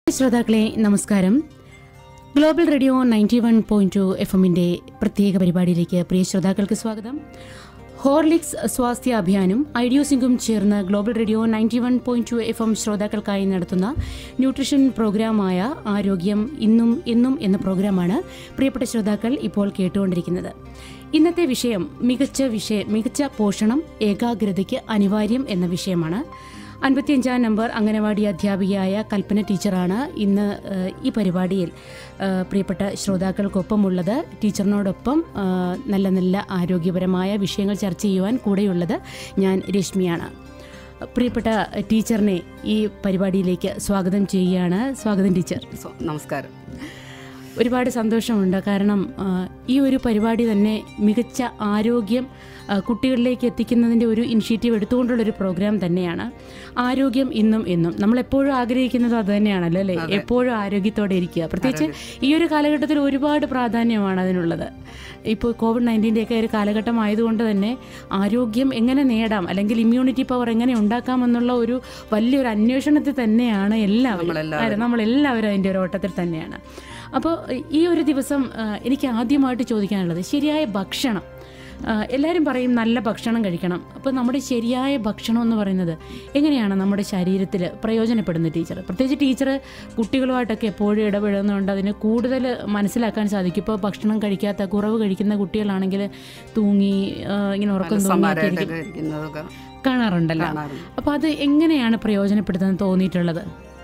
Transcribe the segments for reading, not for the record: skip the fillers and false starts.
ശ്രോതാക്കളെ നമസ്കാരം. Global radio 91.2 FM-ന്റെ പ്രത്യേക പരിപാടിയിലേക്ക് പ്രിയ ശ്രോതാക്കൾക്ക് സ്വാഗതം. ഹോർലിക്സ് സ്വാസ്ഥ്യ അഭിയാനും ഐഡിയോസിംഗും ചേർന്ന് ഗ്ലോബൽ റേഡിയോ 91.2 FM ശ്രോതാക്കൾക്കായി നടത്തുന്ന ന്യൂട്രീഷൻ പ്രോഗ്രാമായ ആരോഗ്യം ഇന്നും എന്നും എന്ന പ്രോഗ്രാമാണ് പ്രിയപ്പെട്ട ശ്രോതാക്കൾ ഇപ്പോൾ കേട്ടുകൊണ്ടിരിക്കുന്നത്. ഇന്നത്തെ വിഷയം മികച്ച പോഷണം ഏകാഗ്രതയ്ക്ക് അനിവാര്യം എന്ന വിഷയമാണ്. 55-ാം നമ്പർ അംഗനവാടി അധ്യാപികയായ കൽപ്പന ടീച്ചറാണ് ഇന്ന് ഈ പരിപാടിയിൽ പ്രിയപ്പെട്ട ശ്രോതാക്കൾക്കൊപ്പമുള്ളത്. ടീച്ചറിനോടൊപ്പം നല്ല നല്ല ആരോഗ്യപരമായ വിഷയങ്ങൾ ചർച്ച ചെയ്യുവാൻ കൂടെയുള്ളത് ഞാൻ രശ്മിയാണ്. പ്രിയപ്പെട്ട ടീച്ചറിനെ ഈ പരിപാടിയിലേക്ക് സ്വാഗതം ചെയ്യുകയാണ്. സ്വാഗതം ടീച്ചർ. നമസ്കാരം. ഒരുപാട് സന്തോഷമുണ്ട്. കാരണം ഈ ഒരു പരിപാടി തന്നെ മികച്ച ആരോഗ്യം കുട്ടികളിലേക്ക് എത്തിക്കുന്നതിൻ്റെ ഒരു ഇനിഷ്യേറ്റീവ് എടുത്തുകൊണ്ടുള്ളൊരു പ്രോഗ്രാം തന്നെയാണ്. ആരോഗ്യം ഇന്നും എന്നും നമ്മളെപ്പോഴും ആഗ്രഹിക്കുന്നത് അത് തന്നെയാണല്ലോ അല്ലേ? എപ്പോഴും ആരോഗ്യത്തോടെ ഇരിക്കുക. പ്രത്യേകിച്ച് ഈ ഒരു കാലഘട്ടത്തിൽ ഒരുപാട് പ്രാധാന്യമാണ് അതിനുള്ളത്. ഇപ്പോൾ കോവിഡ്-19 ഒരു കാലഘട്ടം ആയതുകൊണ്ട് തന്നെ ആരോഗ്യം എങ്ങനെ നേടാം, അല്ലെങ്കിൽ ഇമ്മ്യൂണിറ്റി പവർ എങ്ങനെ ഉണ്ടാക്കാമെന്നുള്ള ഒരു വലിയൊരു അന്വേഷണത്തിൽ തന്നെയാണ് നമ്മളെല്ലാവരും അതിൻ്റെ ഒരു ഓട്ടത്തിൽ തന്നെയാണ്. അപ്പോൾ ഈ ഒരു ദിവസം എനിക്ക് ആദ്യമായിട്ട് ചോദിക്കാനുള്ളത് ശരിയായ ഭക്ഷണം. എല്ലാവരും പറയും നല്ല ഭക്ഷണം കഴിക്കണം. അപ്പോൾ നമ്മുടെ ശരിയായ ഭക്ഷണം എന്ന് പറയുന്നത് എങ്ങനെയാണ് നമ്മുടെ ശരീരത്തിൽ പ്രയോജനപ്പെടുന്നത്? പ്രത്യേകിച്ച് ടീച്ചർ കുട്ടികളുമായിട്ടൊക്കെ എപ്പോഴും ഇടപെടുന്നതുകൊണ്ട് അതിന് കൂടുതൽ മനസ്സിലാക്കാൻ സാധിക്കും. ഇപ്പോൾ ഭക്ഷണം കഴിക്കാത്ത കുറവ് കഴിക്കുന്ന കുട്ടികളാണെങ്കിൽ തൂങ്ങി ഇങ്ങനെ ഉറക്കം തോന്നിയിരിക്കും കാണാറുണ്ടല്ലോ. അപ്പോൾ അത് എങ്ങനെയാണ് പ്രയോജനപ്പെടുത്തുന്നത് തോന്നിയിട്ടുള്ളത്?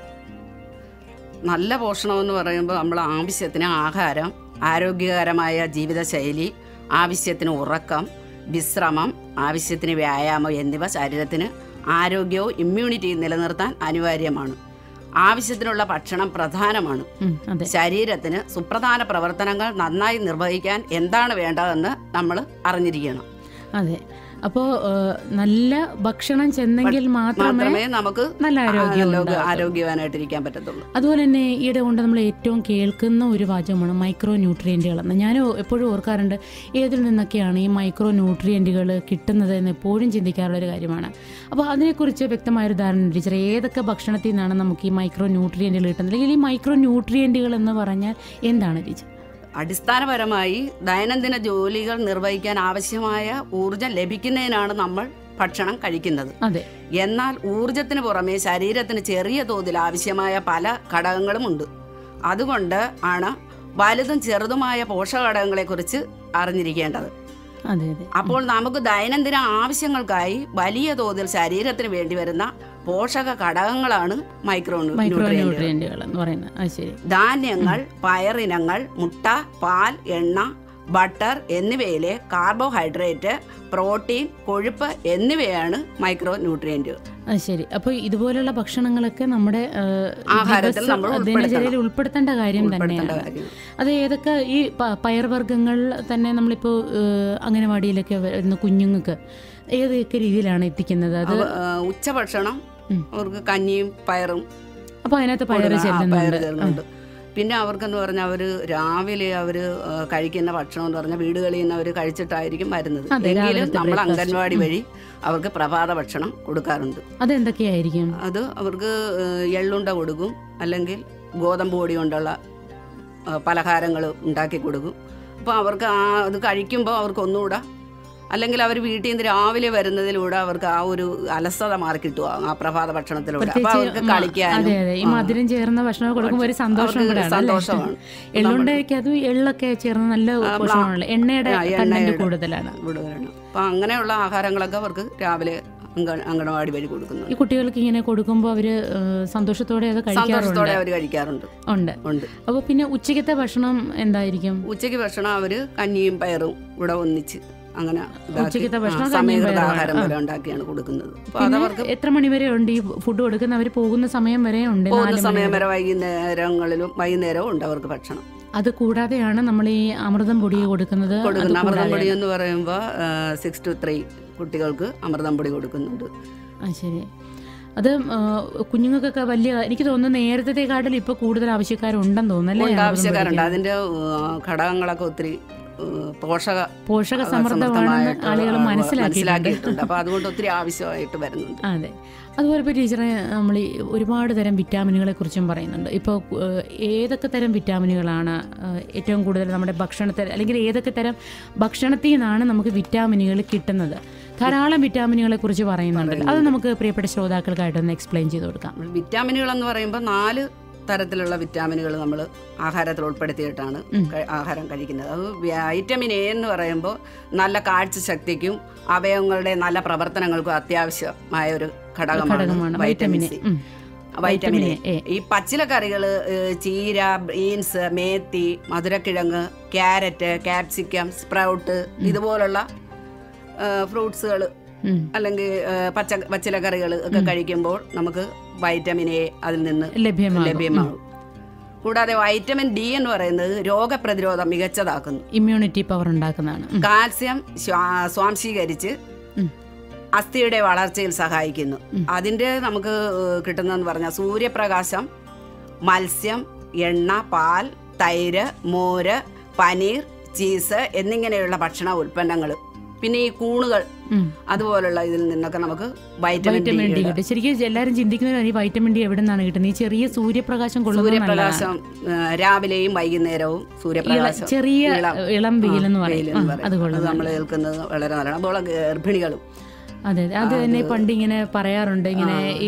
നല്ല പോഷണം എന്ന് പറയുമ്പോൾ നമ്മൾ ആവശ്യത്തിന് ആഹാരം, ആരോഗ്യകരമായ ജീവിതശൈലി, ആവശ്യത്തിന് ഉറക്കം, വിശ്രമം, ആവശ്യത്തിന് വ്യായാമം എന്നിവ ശരീരത്തിന് ആരോഗ്യവും ഇമ്മ്യൂണിറ്റിയും നിലനിർത്താൻ അനിവാര്യമാണ്. ആവശ്യത്തിനുള്ള ഭക്ഷണം പ്രധാനമാണ്. ശരീരത്തിന് സുപ്രധാന പ്രവർത്തനങ്ങൾ നന്നായി നിർവഹിക്കാൻ എന്താണ് വേണ്ടതെന്ന് നമ്മൾ അറിഞ്ഞിരിക്കണം. അതെ. അപ്പോൾ നല്ല ഭക്ഷണം ചെന്നെങ്കിൽ മാത്രമേ നമുക്ക് നല്ല ആരോഗ്യവാനായിട്ടിരിക്കാൻ പറ്റത്തുള്ളൂ. അതുപോലെ തന്നെ ഈയിടെ കൊണ്ട് നമ്മൾ ഏറ്റവും കേൾക്കുന്ന ഒരു വാചകമാണ് മൈക്രോ ന്യൂട്രിയൻറ്റുകൾ എന്ന്. ഞാൻ എപ്പോഴും ഓർക്കാറുണ്ട് ഏതിൽ നിന്നൊക്കെയാണ് ഈ മൈക്രോ ന്യൂട്രിയൻറ്റുകൾ കിട്ടുന്നത് എന്ന് എപ്പോഴും ചിന്തിക്കാറുള്ളൊരു കാര്യമാണ്. അപ്പോൾ അതിനെക്കുറിച്ച് വ്യക്തമായൊരു ധാരണ ടീച്ചർ, ഏതൊക്കെ ഭക്ഷണത്തിൽ നിന്നാണ് നമുക്ക് ഈ മൈക്രോ ന്യൂട്രിയൻറ്റുകൾ കിട്ടുന്നത്, അല്ലെങ്കിൽ ഈ മൈക്രോ ന്യൂട്രിയൻറ്റുകൾ എന്ന് പറഞ്ഞാൽ എന്താണ് ടീച്ചർ? അടിസ്ഥാനപരമായി ദൈനംദിന ജോലികൾ നിർവഹിക്കാൻ ആവശ്യമായ ഊർജം ലഭിക്കുന്നതിനാണ് നമ്മൾ ഭക്ഷണം കഴിക്കുന്നത്. എന്നാൽ ഊർജത്തിന് പുറമെ ശരീരത്തിന് ചെറിയ തോതിൽ ആവശ്യമായ പല ഘടകങ്ങളുമുണ്ട്. അതുകൊണ്ട് ആണ് വലുതും ചെറുതുമായ പോഷകഘടകങ്ങളെക്കുറിച്ച് അറിഞ്ഞിരിക്കേണ്ടത്. അപ്പോൾ നമുക്ക് ദൈനംദിന ആവശ്യങ്ങൾക്കായി വലിയ തോതിൽ ശരീരത്തിന് വേണ്ടി വരുന്ന പോഷക ഘടകങ്ങളാണ് മൈക്രോ ന്യൂട്രിയന്റുകൾ എന്ന് പറയുന്നത്. ധാന്യങ്ങൾ, പയറിനങ്ങൾ, മുട്ട, പാൽ, എണ്ണ, ബട്ടർ എന്നിവയിലെ കാർബോഹൈഡ്രേറ്റ്, പ്രോട്ടീൻ, കൊഴുപ്പ് എന്നിവയാണ് മൈക്രോ ന്യൂട്രിയന്റുകൾ. ശരി. അപ്പോൾ ഇതുപോലുള്ള ഭക്ഷണങ്ങളൊക്കെ നമ്മുടെ ദിനചര്യയിൽ ഉൾപ്പെടുത്തേണ്ട കാര്യം തന്നെയാണ്. അത് ഏതൊക്കെ ഈ പയർവർഗ്ഗങ്ങൾ തന്നെ നമ്മളിപ്പോൾ അംഗനവാടിയിലൊക്കെ വരുന്ന കുഞ്ഞുങ്ങൾക്ക് ഏതൊക്കെ രീതിയിലാണ് എത്തിക്കുന്നത്? അത് ഉച്ചഭക്ഷണം അവർക്ക് കഞ്ഞിയും പയറും. അപ്പോൾ അതിനകത്ത് പയറ് ചെല്ലുന്നുണ്ട്. പിന്നെ അവർക്കെന്ന് പറഞ്ഞാൽ അവർ രാവിലെ അവർ കഴിക്കുന്ന ഭക്ഷണം എന്ന് പറഞ്ഞാൽ വീടുകളിൽ നിന്ന് അവർ കഴിച്ചിട്ടായിരിക്കും വരുന്നത്. എങ്കിലും നമ്മൾ അംഗൻവാടി വഴി അവർക്ക് പ്രഭാത ഭക്ഷണം കൊടുക്കാറുണ്ട്. അതെന്തൊക്കെയായിരിക്കും? അത് അവർക്ക് എള്ളുണ്ട കൊടുക്കും, അല്ലെങ്കിൽ ഗോതമ്പ് പൊടി കൊണ്ടുള്ള പലഹാരങ്ങൾ ഉണ്ടാക്കി കൊടുക്കും. അപ്പോൾ അവർക്ക് അത് കഴിക്കുമ്പോൾ അവർക്ക് ഒന്നുകൂടെ, അല്ലെങ്കിൽ അവർ വീട്ടിൽ നിന്ന് രാവിലെ വരുന്നതിലൂടെ അവർക്ക് ആ ഒരു അലസത മാറി കിട്ടുക ആ പ്രഭാത ഭക്ഷണത്തിലൂടെ. അപ്പൊ അവർക്ക് കളിക്കാനും ഈ മധുരം ചേർന്ന ഭക്ഷണം കൊടുക്കുമ്പോൾ ഒരു സന്തോഷമാണ്. എള്ളുണ്ടൊക്കെ അത് എള്ളൊക്കെ ചേർന്ന് നല്ല പോഷകമാണല്ലോ, എണ്ണയുടെ കണ്ടന്റ് കൂടുതലാണ്. അപ്പൊ അങ്ങനെയുള്ള ആഹാരങ്ങളൊക്കെ അവർക്ക് രാവിലെ അംഗനവാടി വഴി കൊടുക്കുന്നു. ഈ കുട്ടികൾക്ക് ഇങ്ങനെ കൊടുക്കുമ്പോൾ അവര് സന്തോഷത്തോടെ അത് കഴിക്കാറുണ്ട്. അപ്പൊ പിന്നെ ഉച്ചക്കത്തെ ഭക്ഷണം എന്തായിരിക്കും? ഉച്ചയ്ക്ക് ഭക്ഷണം അവര് കഞ്ഞിയും പയറും ഇവിടെ ഒന്നിച്ച് അങ്ങനെ ഉച്ചക്കത്തെ ഭക്ഷണം ആഹാരം പോലെ ഉണ്ടാക്കിയാണ് കൊടുക്കുന്നത്. എത്ര മണിവരെ ഉണ്ട് ഈ ഫുഡ് കൊടുക്കുന്ന? അവർ പോകുന്ന സമയം വരെ ഉണ്ട്. സമയം വരെ വൈകുന്നേരവും ഉണ്ട് അവർക്ക് ഭക്ഷണം. അത് കൂടാതെയാണ് നമ്മൾ ഈ അമൃതം പൊടി കൊടുക്കുന്നത്. അമൃതം പൊടി എന്ന് പറയുമ്പോൾ 6 to 3 കുട്ടികൾക്ക് അമൃതം പൊടി കൊടുക്കുന്നുണ്ട്. ശരി. അത് കുഞ്ഞുങ്ങൾക്കൊക്കെ വലിയ, എനിക്ക് തോന്നുന്നു നേരത്തെക്കാട്ടിൽ ഇപ്പോൾ കൂടുതൽ ആവശ്യക്കാരുണ്ടെന്ന് തോന്നുന്നല്ലേ? ആവശ്യക്കാരുണ്ട്. അതിൻ്റെ ഘടകങ്ങളൊക്കെ ഒത്തിരി പോഷക സമൃദ്ധമാണെന്ന് ആളുകൾ മനസ്സിലാക്കിയിട്ടുണ്ട്. അപ്പോൾ അതുകൊണ്ട് ഒത്തിരി ആവശ്യമായിട്ട് വരുന്നുണ്ട്. അതെ. അതുപോലെ ഇപ്പോൾ ടീച്ചറെ നമ്മൾ ഒരുപാട് തരം വിറ്റാമിനുകളെ കുറിച്ചും പറയുന്നുണ്ട്. ഇപ്പോൾ ഏതൊക്കെ തരം വിറ്റാമിനുകളാണ് ഏറ്റവും കൂടുതൽ നമ്മുടെ ഭക്ഷണത്തിൽ, അല്ലെങ്കിൽ ഏതൊക്കെ തരം ഭക്ഷണത്തിൽ നിന്നാണ് നമുക്ക് വിറ്റാമിനുകൾ കിട്ടുന്നത്? ധാരാളം വിറ്റാമിനുകളെ കുറിച്ച് പറയുന്നുണ്ടല്ലോ, അത് നമുക്ക് പ്രിയപ്പെട്ട ശ്രോതാക്കൾക്കായിട്ടൊന്ന് എക്സ്പ്ലെയിൻ ചെയ്ത് കൊടുക്കാം. വിറ്റാമിനുകൾ എന്ന് പറയുമ്പോൾ 4 തരത്തിലുള്ള വിറ്റാമിനുകൾ നമ്മൾ ആഹാരത്തിൽ ഉൾപ്പെടുത്തിയിട്ടാണ് ആഹാരം കഴിക്കുന്നത്. അത് വൈറ്റമിൻ എ എന്ന് പറയുമ്പോൾ നല്ല കാഴ്ചശക്തിക്കും അവയവങ്ങളുടെ നല്ല പ്രവർത്തനങ്ങൾക്കും അത്യാവശ്യമായ ഒരു ഘടകമാണ് വൈറ്റമിൻ സി. വൈറ്റമിൻ എ ഈ പച്ചിലക്കറികൾ, ചീര, ബീൻസ്, മേത്തി, മധുരക്കിഴങ്ങ്, ക്യാരറ്റ്, ക്യാപ്സിക്കം, സ്പ്രൗട്ട് ഇതുപോലുള്ള ഫ്രൂട്ട്സുകൾ അല്ലെങ്കിൽ പച്ചിലക്കറികൾ ഒക്കെ കഴിക്കുമ്പോൾ നമുക്ക് വൈറ്റമിൻ എ അതിൽ നിന്ന് ലഭ്യമാകും. കൂടാതെ വൈറ്റമിൻ ഡി എന്ന് പറയുന്നത് രോഗപ്രതിരോധം മികച്ചതാക്കുന്നു, ഇമ്മ്യൂണിറ്റി പവർ ഉണ്ടാക്കുന്നതാണ്. കാൽസ്യം സ്വാംശീകരിച്ച് അസ്ഥിയുടെ വളർച്ചയിൽ സഹായിക്കുന്നു. അതിൻ്റെ നമുക്ക് കിട്ടുന്നതെന്ന് പറഞ്ഞാൽ സൂര്യപ്രകാശം, മത്സ്യം, എണ്ണ, പാൽ, തൈര്, മോര്, പനീർ, ചീസ് എന്നിങ്ങനെയുള്ള ഭക്ഷണ ഉൽപ്പന്നങ്ങൾ, പിന്നെ ഈ കൂണുകൾ അതുപോലുള്ള ഇതിൽ നിന്നൊക്കെ നമുക്ക് വൈറ്റമിൻ ഡി കിട്ടും. ശരിക്കും എല്ലാവരും ചിന്തിക്കുന്നത് ഈ വൈറ്റമിൻ ഡി എവിടെ നിന്നാണ് കിട്ടുന്നത്? ഈ ചെറിയ സൂര്യപ്രകാശം രാവിലെയും വൈകുന്നേരവും സൂര്യപ്രകാശം, ചെറിയ ഇളം വെയിൽ എന്ന് പറയും, അത് നമ്മൾ കേൾക്കുന്നത് വളരെ നല്ലതാണ്. അപ്പോൾ ഗർഭിണികളും അതെ അത് തന്നെ പണ്ട് ഇങ്ങനെ പറയാറുണ്ട്, ഇങ്ങനെ ഈ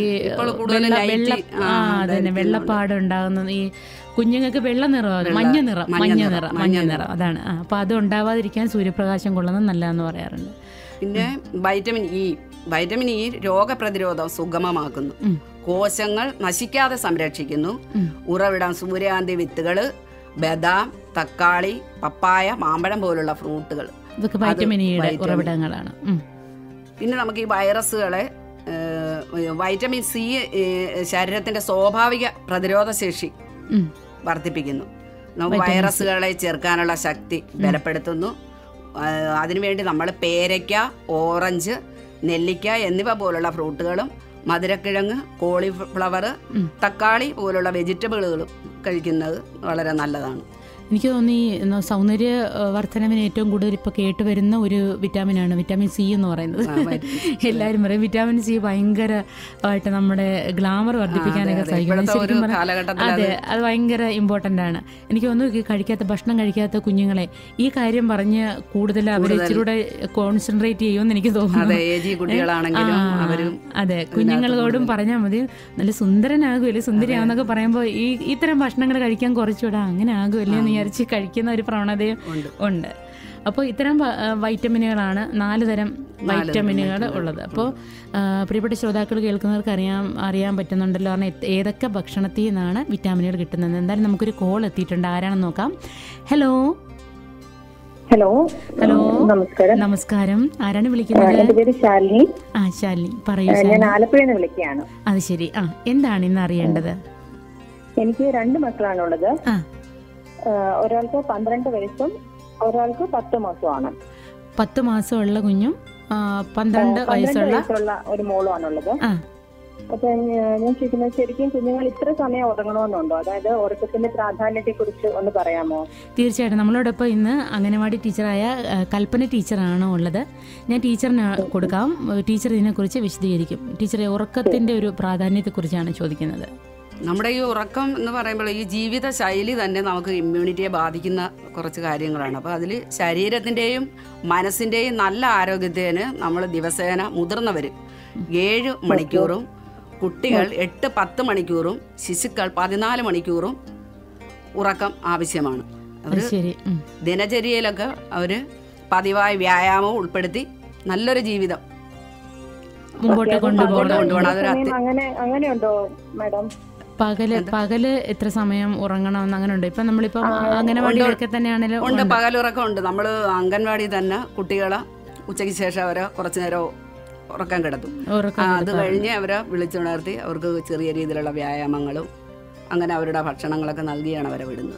വെള്ളപ്പാട് ഉണ്ടാകുന്ന ഈ കുഞ്ഞുങ്ങൾക്ക് വെള്ള നിറം, മഞ്ഞ നിറം അതാണ്. അപ്പൊ അത് ഉണ്ടാവാതിരിക്കാൻ സൂര്യപ്രകാശം കൊള്ളുന്നത് നല്ലതെന്ന് പറയാറുണ്ട്. പിന്നെ വൈറ്റമിൻ ഇ രോഗപ്രതിരോധം സുഗമമാക്കുന്നു, കോശങ്ങൾ നശിക്കാതെ സംരക്ഷിക്കുന്നു. ഉറവിടം സൂര്യകാന്തി വിത്തുകൾ, ബദാം, തക്കാളി, പപ്പായ, മാമ്പഴം പോലുള്ള ഫ്രൂട്ടുകൾ, ഇതൊക്കെ വൈറ്റമിൻ ഇയുടെ ഉറവിടങ്ങളാണ്. പിന്നെ നമുക്ക് ഈ വൈറസുകളെ, വൈറ്റമിൻ സി ശരീരത്തിന്റെ സ്വാഭാവിക പ്രതിരോധ ശേഷി വർദ്ധിപ്പിക്കുന്നു. നമുക്ക് വൈറസുകളെ ചെറുക്കാനുള്ള ശക്തി ബലപ്പെടുത്തുന്നു. അതിനുവേണ്ടി നമ്മൾ പേരയ്ക്ക, ഓറഞ്ച്, നെല്ലിക്ക എന്നിവ പോലുള്ള ഫ്രൂട്ടുകളും മധുരക്കിഴങ്ങ്, കോളിഫ്ലവർ, തക്കാളി പോലുള്ള വെജിറ്റബിളുകളും കഴിക്കുന്നത് വളരെ നല്ലതാണ്. എനിക്ക് തോന്നി സൗന്ദര്യ വർധനവിന് ഏറ്റവും കൂടുതൽ ഇപ്പോൾ കേട്ടുവരുന്ന ഒരു വിറ്റാമിനാണ് വിറ്റാമിൻ സി എന്ന് പറയുന്നത്. എല്ലാവരും പറയും വിറ്റാമിൻ സി ഭയങ്കരമായിട്ട് നമ്മുടെ ഗ്ലാമർ വർദ്ധിപ്പിക്കാനൊക്കെ സഹായിക്കും. അതെ, അത് ഭയങ്കര ഇമ്പോർട്ടൻ്റ് ആണ്. എനിക്ക് തോന്നുന്നു ഭക്ഷണം കഴിക്കാത്ത കുഞ്ഞുങ്ങളെ ഈ കാര്യം പറഞ്ഞ് കൂടുതൽ അവർ ഇച്ചിരൂടെ കോൺസെൻട്രേറ്റ് ചെയ്യുമെന്ന് എനിക്ക് തോന്നുന്നു. അതെ, കുഞ്ഞുങ്ങളോടും പറഞ്ഞാൽ മതി നല്ല സുന്ദരനാകുമല്ലേ, സുന്ദരിയാണെന്നൊക്കെ പറയുമ്പോൾ ഇത്തരം ഭക്ഷണങ്ങൾ കഴിക്കാൻ കുറച്ചുകൂടെ അങ്ങനെ ആകുമല്ലേ എന്ന് വിചാരിച്ച് കഴിക്കുന്ന ഒരു പ്രവണതയും ഉണ്ട്. അപ്പോൾ ഇത്തരം വൈറ്റമിനുകളാണ് 4 തരം വൈറ്റമിനുകൾ ഉള്ളത്. അപ്പോൾ പ്രിയപ്പെട്ട ശ്രോതാക്കൾ കേൾക്കുന്നവർക്ക് അറിയാൻ പറ്റുന്നുണ്ടല്ലോ, കാരണം ഏതൊക്കെ ഭക്ഷണത്തിൽ നിന്നാണ് വിറ്റാമിനുകൾ കിട്ടുന്നത്. എന്തായാലും നമുക്കൊരു കോൾ എത്തിയിട്ടുണ്ട്, ആരാണെന്ന് നോക്കാം. ഹലോ ഹലോ ഹലോ നമസ്കാരം, ആരാണ് വിളിക്കുന്നത്? എന്റെ പേര് ശാലിനി. ശാലിനി പറയൂ. ഞാൻ ആലപ്പുഴയിൽ നിന്ന് വിളിക്കുകയാണ്. അത് ശരി. എന്താണ് ഇന്ന് അറിയേണ്ടത്? എനിക്ക് 2 മക്കളാണുള്ളത്. ഒരാൾക്ക് 12 വയസ്സും ഒരാൾക്ക് 10 മാസമാണ്. 10 മാസമുള്ള കുഞ്ഞും 12 വയസ്സുള്ള ഒരു മോളും ആണുള്ളത്. അപ്പൊ ഞാൻ ചോദിക്കുന്നത്, ശരിക്കും കുഞ്ഞുങ്ങൾ ഇത്ര സമയം ഉറങ്ങണമെന്നുണ്ടോ? അതായത് ഉറക്കത്തിന്റെ പ്രാധാന്യത്തെ കുറിച്ച് ഒന്ന് പറയാമോ? തീർച്ചയായിട്ടും. നമ്മളോടൊപ്പം ഇന്ന് അംഗനവാടി ടീച്ചറായ കൽപ്പന ടീച്ചറാണ് ഉള്ളത്. ഞാൻ ടീച്ചറിന് കൊടുക്കാം. ടീച്ചർ ഇതിനെക്കുറിച്ച് വിശദീകരിക്കും. ടീച്ചറെ, ഉറക്കത്തിന്റെ ഒരു പ്രാധാന്യത്തെക്കുറിച്ചാണ് ചോദിക്കുന്നത്. നമ്മുടെ ഈ ഉറക്കം എന്ന് പറയുമ്പോൾ ഈ ജീവിത ശൈലി തന്നെ നമുക്ക് ഇമ്മ്യൂണിറ്റിയെ ബാധിക്കുന്ന കുറച്ച് കാര്യങ്ങളാണ്. അപ്പോൾ അതിൽ ശരീരത്തിൻ്റെയും മനസ്സിൻ്റെയും നല്ല ആരോഗ്യത്തിന് നമ്മൾ ദിവസേന മുതിർന്നവർ 7 മണിക്കൂറും, കുട്ടികൾ 8-10 മണിക്കൂറും, ശിശുക്കൾ 14 മണിക്കൂറും ഉറക്കം ആവശ്യമാണ്. അവർ ദിനചര്യയിലൊക്കെ അവർ പതിവായ വ്യായാമം ഉൾപ്പെടുത്തി നല്ലൊരു ജീവിതം മുമ്പോട്ട് കൊണ്ടുപോകണം. അങ്ങനെയുണ്ടോ മാഡം? പകല് എത്ര സമയം ഉറങ്ങണമെന്ന് അങ്ങനെ ഉണ്ട്? ഇപ്പൊ നമ്മളിപ്പോ അംഗനവാടിയിലൊക്കെ തന്നെയാണെങ്കിലും ഉണ്ട്, പകലുറക്കം ഉണ്ട്. നമ്മൾ അംഗൻവാടി തന്നെ കുട്ടികളെ ഉച്ചയ്ക്ക് ശേഷം അവരെ കുറച്ചു നേരം ഉറക്കം കിടത്തും. അത് കഴിഞ്ഞ് അവരെ വിളിച്ചുണർത്തി അവർക്ക് ചെറിയ രീതിയിലുള്ള വ്യായാമങ്ങളും അങ്ങനെ അവരുടെ ഭക്ഷണങ്ങളൊക്കെ നൽകിയാണ് അവരെ വിടുന്നത്.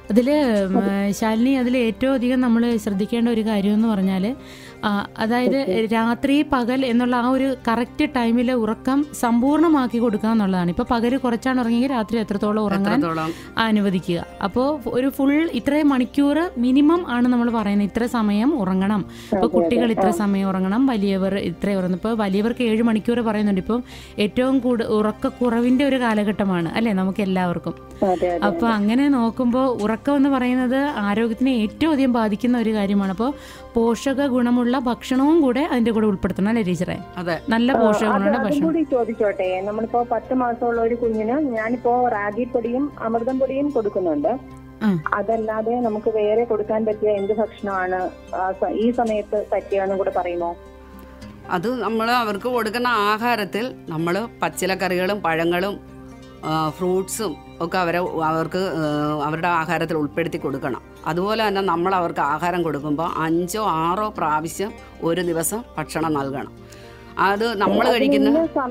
അതിൽ ശാലിനി, അതിൽ ഏറ്റവും അധികം നമ്മൾ ശ്രദ്ധിക്കേണ്ട ഒരു കാര്യം എന്ന് പറഞ്ഞാൽ, അതായത് രാത്രി പകൽ എന്നുള്ള ആ ഒരു കറക്റ്റ് ടൈമിൽ ഉറക്കം സമ്പൂർണ്ണമാക്കി കൊടുക്കുക എന്നുള്ളതാണ്. ഇപ്പോൾ പകൽ കുറച്ചാണ് ഉറങ്ങിയെങ്കിൽ രാത്രി എത്രത്തോളം ഉറങ്ങാൻ അനുവദിക്കുക. അപ്പോൾ ഒരു ഫുൾ ഇത്രയും മണിക്കൂർ മിനിമം ആണ് നമ്മൾ പറയുന്നത്, ഇത്ര സമയം ഉറങ്ങണം. ഇപ്പോൾ കുട്ടികൾ ഇത്ര സമയം ഉറങ്ങണം, വലിയവർ ഇത്ര ഉറങ്ങും. ഇപ്പോൾ വലിയവർക്ക് 7 മണിക്കൂർ പറയുന്നുണ്ട്. ഇപ്പം ഏറ്റവും ഉറക്കക്കുറവിൻ്റെ ഒരു കാലഘട്ടമാണ് അല്ലേ നമുക്ക് എല്ലാവർക്കും. അപ്പോൾ അങ്ങനെ നോക്കുമ്പോൾ ഉറക്കം എന്ന് പറയുന്നത് ആരോഗ്യത്തിനെ ഏറ്റവും അധികം ബാധിക്കുന്ന ഒരു കാര്യമാണ്. അപ്പോൾ പോഷക ഗുണമുള്ള ഭക്ഷണവും കൂടെ അതിന്റെ കൂടെ ഉൾപ്പെടുത്തണം അല്ലേ ടീച്ചറെ? നല്ല പോഷക ഗുണമുള്ള ഭക്ഷണം. ചോദിച്ചോട്ടെ, നമ്മളിപ്പോ 10 മാസമുള്ള ഒരു കുഞ്ഞിന് ഞാനിപ്പോ റാഗിപ്പൊടിയും അമൃതം പൊടിയും കൊടുക്കുന്നുണ്ട്. അതല്ലാതെ നമുക്ക് വേറെ കൊടുക്കാൻ പറ്റിയ എന്ത് ഭക്ഷണമാണ് ഈ സമയത്ത് പറ്റിയെന്നും കൂടെ പറയുമോ? അത് നമ്മൾ അവർക്ക് കൊടുക്കുന്ന ആഹാരത്തിൽ നമ്മൾ പച്ചിലക്കറികളും പഴങ്ങളും ഫ്രൂട്ട്സും ഒക്കെ അവർക്ക് അവരുടെ ആഹാരത്തിൽ ഉൾപ്പെടുത്തി കൊടുക്കണം. അതുപോലെ തന്നെ നമ്മൾ അവർക്ക് ആഹാരം കൊടുക്കുമ്പോൾ 5 or 6 പ്രാവശ്യം ഒരു ദിവസം ഭക്ഷണം നൽകണം. അത് നമ്മൾ കഴിക്കുന്ന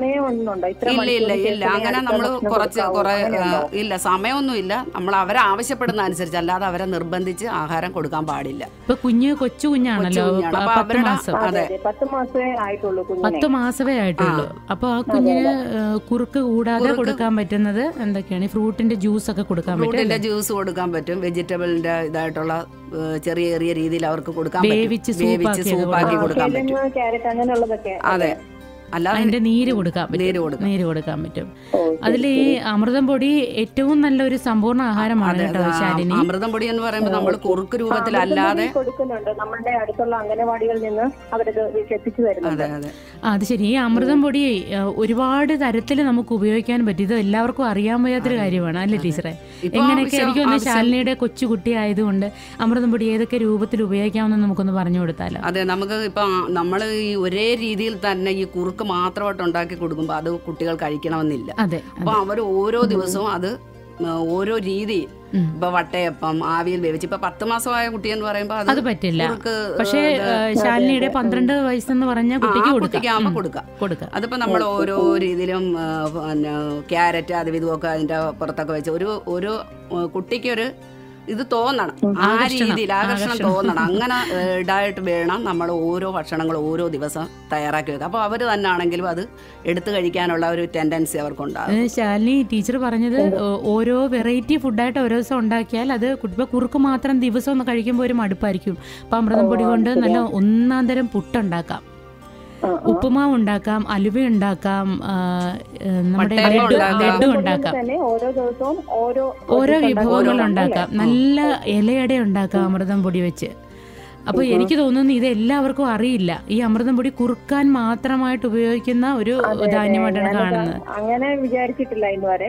ഇല്ല അങ്ങനെ നമ്മൾ കുറെ ഇല്ല, സമയമൊന്നും ഇല്ല. നമ്മൾ അവരെ ആവശ്യപ്പെടുന്ന അനുസരിച്ച്, അല്ലാതെ അവരെ നിർബന്ധിച്ച് ആഹാരം കൊടുക്കാൻ പാടില്ല. കൊച്ചു കുഞ്ഞാണല്ലോ, അതെ 10 മാസമേ ആയിട്ടുള്ളൂ. അപ്പൊ ആ കുഞ്ഞിന് കുറുക്ക് കൂടാതെ കൊടുക്കാൻ പറ്റുന്നത് എന്തൊക്കെയാണ്? ഫ്രൂട്ടിന്റെ ജ്യൂസ് ഒക്കെ കൊടുക്കാൻ പറ്റും. ഫ്രൂട്ടിന്റെ ജ്യൂസ് കൊടുക്കാൻ പറ്റും. വെജിറ്റബിളിന്റെ ഇതായിട്ടുള്ള ചെറിയ ചെറിയ രീതിയിൽ അവർക്ക് കൊടുക്കാൻ പറ്റും. വേവിച്ച് സൂപ്പാക്കി കൊടുക്കാൻ പറ്റും. അതെ, അതിന്റെ നീര് കൊടുക്കാൻ പറ്റും. അതിൽ ഈ അമൃതം പൊടി ഏറ്റവും നല്ലൊരു സമ്പൂർണ്ണ ആഹാരമാണ് കേട്ടോ ശാലിനി. അമൃതം പൊടി എന്ന് പറയുമ്പോൾ നമ്മൾ കുറുക്ക് രൂപത്തിലല്ലാതെ കൊടുക്കുന്നുണ്ട്. നമ്മുടെ അടുത്തുള്ള അംഗനവാടികളിൽ നിന്ന് അവരത് എത്തിച്ചു തരുന്നുണ്ട്. അത് ശരി. ഈ അമൃതം പൊടി ഒരുപാട് തരത്തിൽ നമുക്ക് ഉപയോഗിക്കാൻ പറ്റും. ഇത് എല്ലാവർക്കും അറിയാൻ വയ്യാത്തൊരു കാര്യമാണ് അല്ലേ ടീച്ചറെ? എങ്ങനെയൊക്കെ? എനിക്കൊന്ന് ശാലിനിയുടെ കൊച്ചുകുട്ടി ആയതുകൊണ്ട് അമൃതം പൊടി ഏതൊക്കെ രൂപത്തിൽ ഉപയോഗിക്കാമെന്ന് നമുക്കൊന്ന് പറഞ്ഞു കൊടുത്താലോ? അതെ, നമുക്ക് ഇപ്പൊ നമ്മൾ ഈ ഒരേ രീതിയിൽ തന്നെ ഈ കുറുക്ക് മാത്രമായിട്ട് ഉണ്ടാക്കി കൊടുക്കുമ്പോൾ അത് കുട്ടികൾ കഴിക്കണമെന്നില്ല. അപ്പൊ അവർ ഓരോ ദിവസവും അത് ഓരോ രീതി, ഇപ്പൊ വട്ടയപ്പം, ആവിയിൽ വേവിച്ച്, ഇപ്പൊ 10 മാസമായ കുട്ടി എന്ന് പറയുമ്പോൾ അത് പറ്റില്ല. പക്ഷേ ശാലിനിയുടെ 12 വയസ്സെന്ന് പറഞ്ഞ കുട്ടിക്ക് ആകുമ്പോൾ കൊടുക്കാം. അതിപ്പോ നമ്മൾ ഓരോ രീതിയിലും ക്യാരറ്റ് അതും ഇതുമൊക്കെ അതിന്റെ പുറത്തൊക്കെ വെച്ച് ഒരു കുട്ടിക്കൊരു ഇത് തോന്നണം, ആ രീതിയിൽ ആകർഷണം തോന്നണം. അങ്ങനെ ഇതായിട്ട് വേണം നമ്മൾ ഓരോ ഭക്ഷണങ്ങൾ ഓരോ ദിവസം തയ്യാറാക്കി വെക്കുക. അപ്പോൾ അവർ തന്നെ ആണെങ്കിലും അത് എടുത്തു കഴിക്കാനുള്ള ഒരു ടെൻഡൻസി അവർക്കുണ്ടാകും. ശാലിനി ടീച്ചർ പറഞ്ഞത് ഓരോ വെറൈറ്റി ഫുഡായിട്ട് ഓരോ ദിവസം ഉണ്ടാക്കിയാൽ അത് കുറുക്ക് മാത്രം ദിവസം ഒന്ന് കഴിക്കുമ്പോൾ ഒരു മടുപ്പായിരിക്കും. അപ്പം അമൃതം പൊടി കൊണ്ട് നല്ല ഒന്നാം തരം പുട്ടുണ്ടാക്കാം, ഉപ്പുമാവ് ഉണ്ടാക്കാം, അലുവ ഉണ്ടാക്കാം, നമ്മുടെ ലഡു ഉണ്ടാക്കാം, ഓരോ വിഭവങ്ങൾ ഉണ്ടാക്കാം, നല്ല ഇലയട ഉണ്ടാക്കാം അമൃതം പൊടി വെച്ച്. അപ്പോൾ എനിക്ക് തോന്നുന്നു ഇത് എല്ലാവർക്കും അറിയില്ല. ഈ അമൃതം പൊടി കുറുക്കാൻ മാത്രമായിട്ട് ഉപയോഗിക്കുന്ന ഒരു ധാന്യമായിട്ടാണ് കാണുന്നത്. അങ്ങനെ വിചാരിച്ചിട്ടില്ല ഇന്നുവരെ.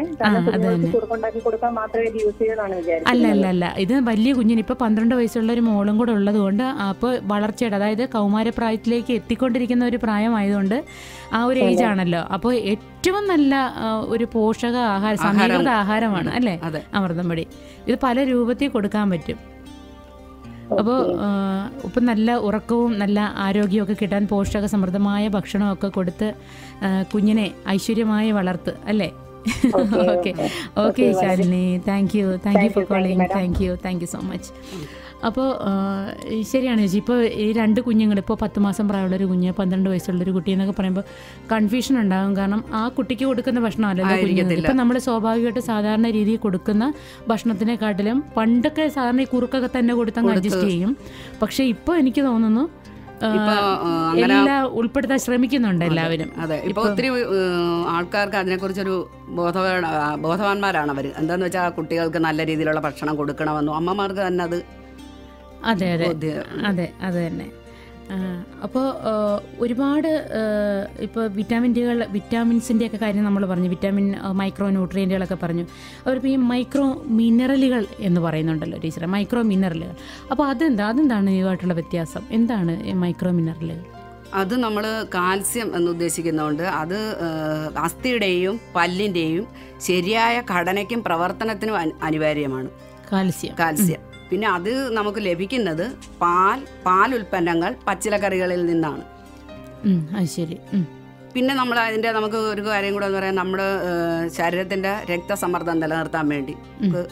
അല്ല, ഇത് വലിയ കുഞ്ഞിന് ഇപ്പൊ 12 വയസ്സുള്ള ഒരു മോളും കൂടെ ഉള്ളത് കൊണ്ട്, അപ്പോൾ വളർച്ചയുടെ, അതായത് കൗമാരപ്രായത്തിലേക്ക് എത്തിക്കൊണ്ടിരിക്കുന്ന ഒരു പ്രായമായതുകൊണ്ട് ആ ഒരു ഏജ് ആണല്ലോ. അപ്പോൾ ഏറ്റവും നല്ല ഒരു പോഷക ആഹാരം, സമീകൃത ആഹാരമാണ് അല്ലേ അമൃതം പൊടി. ഇത് പല രൂപത്തിൽ കൊടുക്കാൻ പറ്റും. അപ്പോൾ ഇപ്പം നല്ല ഉറക്കവും നല്ല ആരോഗ്യമൊക്കെ കിട്ടാൻ പോഷക സമൃദ്ധമായ ഭക്ഷണമൊക്കെ കൊടുത്ത് കുഞ്ഞിനെ ഐശ്വര്യമായി വളർത്ത് അല്ലേ? Okay Shalini, thank you for calling. Thank you so much. അപ്പോൾ ശരിയാണ് ചേച്ചി. ഇപ്പോൾ ഈ 2 കുഞ്ഞുങ്ങൾ, ഇപ്പോൾ 10 മാസം പ്രായമുള്ളൊരു കുഞ്ഞ്, 12 വയസ്സുള്ളൊരു കുട്ടി എന്നൊക്കെ പറയുമ്പോൾ കൺഫ്യൂഷൻ ഉണ്ടാകും. കാരണം ആ കുട്ടിക്ക് കൊടുക്കുന്ന ഭക്ഷണമല്ലല്ലോ കുഞ്ഞുങ്ങൾക്ക്. ഇപ്പം നമ്മൾ സ്വാഭാവികമായിട്ട് സാധാരണ രീതിയിൽ കൊടുക്കുന്ന ഭക്ഷണത്തിനെക്കാട്ടിലും പണ്ടൊക്കെ സാധാരണ ഈ കുറുക്കൊക്കെ തന്നെ കൊടുത്തങ്ങ് അഡ്ജസ്റ്റ് ചെയ്യും. പക്ഷേ ഇപ്പോൾ എനിക്ക് തോന്നുന്നു എല്ലാം ഉൾപ്പെടുത്താൻ ശ്രമിക്കുന്നുണ്ട് എല്ലാവരും. അതെ, ഇപ്പൊ ഒത്തിരി ആൾക്കാർക്ക് അതിനെക്കുറിച്ചൊരു ബോധവാന്മാരാണ് അവർ. എന്താന്ന് വെച്ചാൽ കുട്ടികൾക്ക് നല്ല രീതിയിലുള്ള ഭക്ഷണം കൊടുക്കണമെന്നും അമ്മമാർക്ക് തന്നെ അത്. അതെ തന്നെ. അപ്പോൾ ഒരുപാട് ഇപ്പോൾ വിറ്റാമിൻസിൻ്റെയൊക്കെ കാര്യം നമ്മൾ പറഞ്ഞു, വിറ്റാമിൻ മൈക്രോ ന്യൂട്രിയൻറ്റുകളൊക്കെ പറഞ്ഞു. അവരിപ്പോൾ ഈ മൈക്രോ മിനറലുകൾ എന്ന് പറയുന്നുണ്ടല്ലോ ടീച്ചറെ, മൈക്രോ മിനറലുകൾ. അപ്പോൾ അതെന്താണ് ഇതുമായിട്ടുള്ള വ്യത്യാസം? എന്താണ് ഈ മൈക്രോ മിനറലുകൾ? അത് നമ്മൾ കാൽസ്യം എന്ന് ഉദ്ദേശിക്കുന്നതുകൊണ്ട് അത് അസ്ഥിയുടെയും പല്ലിൻ്റെയും ശരിയായ ഘടനയ്ക്കും പ്രവർത്തനത്തിനും അനിവാര്യമാണ് കാൽസ്യം. പിന്നെ അത് നമുക്ക് ലഭിക്കുന്നത് പാലുൽപ്പന്നങ്ങൾ, പച്ചിലക്കറികളിൽ നിന്നാണ്. ശരി. പിന്നെ നമുക്ക് ഒരു കാര്യം കൂടെ എന്ന് പറയാൻ, നമ്മുടെ ശരീരത്തിൻ്റെ രക്തസമ്മർദ്ദം നിലനിർത്താൻ വേണ്ടി നമുക്ക്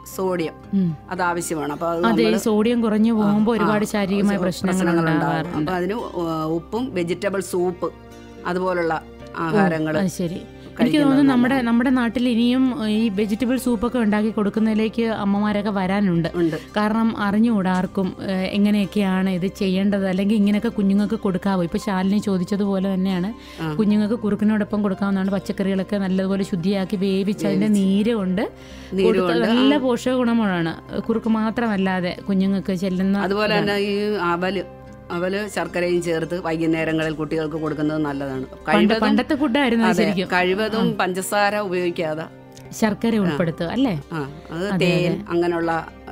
സോഡിയം അത് ആവശ്യമാണ്. അപ്പോൾ അതെ, സോഡിയം കുറഞ്ഞു പോകുമ്പോൾ ഒരുപാട് ശാരീരികമായ പ്രശ്നങ്ങൾ ഉണ്ടാകും. അപ്പോൾ അതിന് ഉപ്പും വെജിറ്റബിൾ സൂപ്പ് അതുപോലുള്ള ആഹാരങ്ങൾ. ശരി, എനിക്ക് തോന്നുന്നു നമ്മുടെ നാട്ടിൽ ഇനിയും ഈ വെജിറ്റബിൾ സൂപ്പൊക്കെ ഉണ്ടാക്കി കൊടുക്കുന്നതിലേക്ക് അമ്മമാരൊക്കെ വരാനുണ്ട്. കാരണം അറിഞ്ഞുകൂടാ ആർക്കും എങ്ങനെയൊക്കെയാണ് ഇത് ചെയ്യേണ്ടത്, അല്ലെങ്കിൽ ഇങ്ങനെയൊക്കെ കുഞ്ഞുങ്ങൾക്ക് കൊടുക്കാവോ. ഇപ്പൊ ശാലിനി ചോദിച്ചതുപോലെ തന്നെയാണ്, കുഞ്ഞുങ്ങൾക്ക് കുറുക്കിനോടൊപ്പം കൊടുക്കാവുന്നതാണ്. പച്ചക്കറികളൊക്കെ നല്ലതുപോലെ ശുദ്ധിയാക്കി വേവിച്ച് അതിന്റെ നീര് കൊണ്ട് നല്ല പോഷക ഗുണമാണ്. കുറുക്ക് മാത്രമല്ലാതെ കുഞ്ഞുങ്ങൾക്ക് ചെല്ലുന്ന. അതുപോലെ തന്നെ ഈ അവല് ശർക്കരയും ചേർത്ത് വൈകുന്നേരങ്ങളിൽ കുട്ടികൾക്ക് കൊടുക്കുന്നത് നല്ലതാണ്. പണ്ടത്തെ ഫുഡായിരുന്നു ശരിക്കും. കഴിവതും പഞ്ചസാര ഉപയോഗിക്കാതെ ശർക്കര ഉൾപ്പെടുത്തുക അല്ലേ. അത് തേൻ അങ്ങനെയുള്ള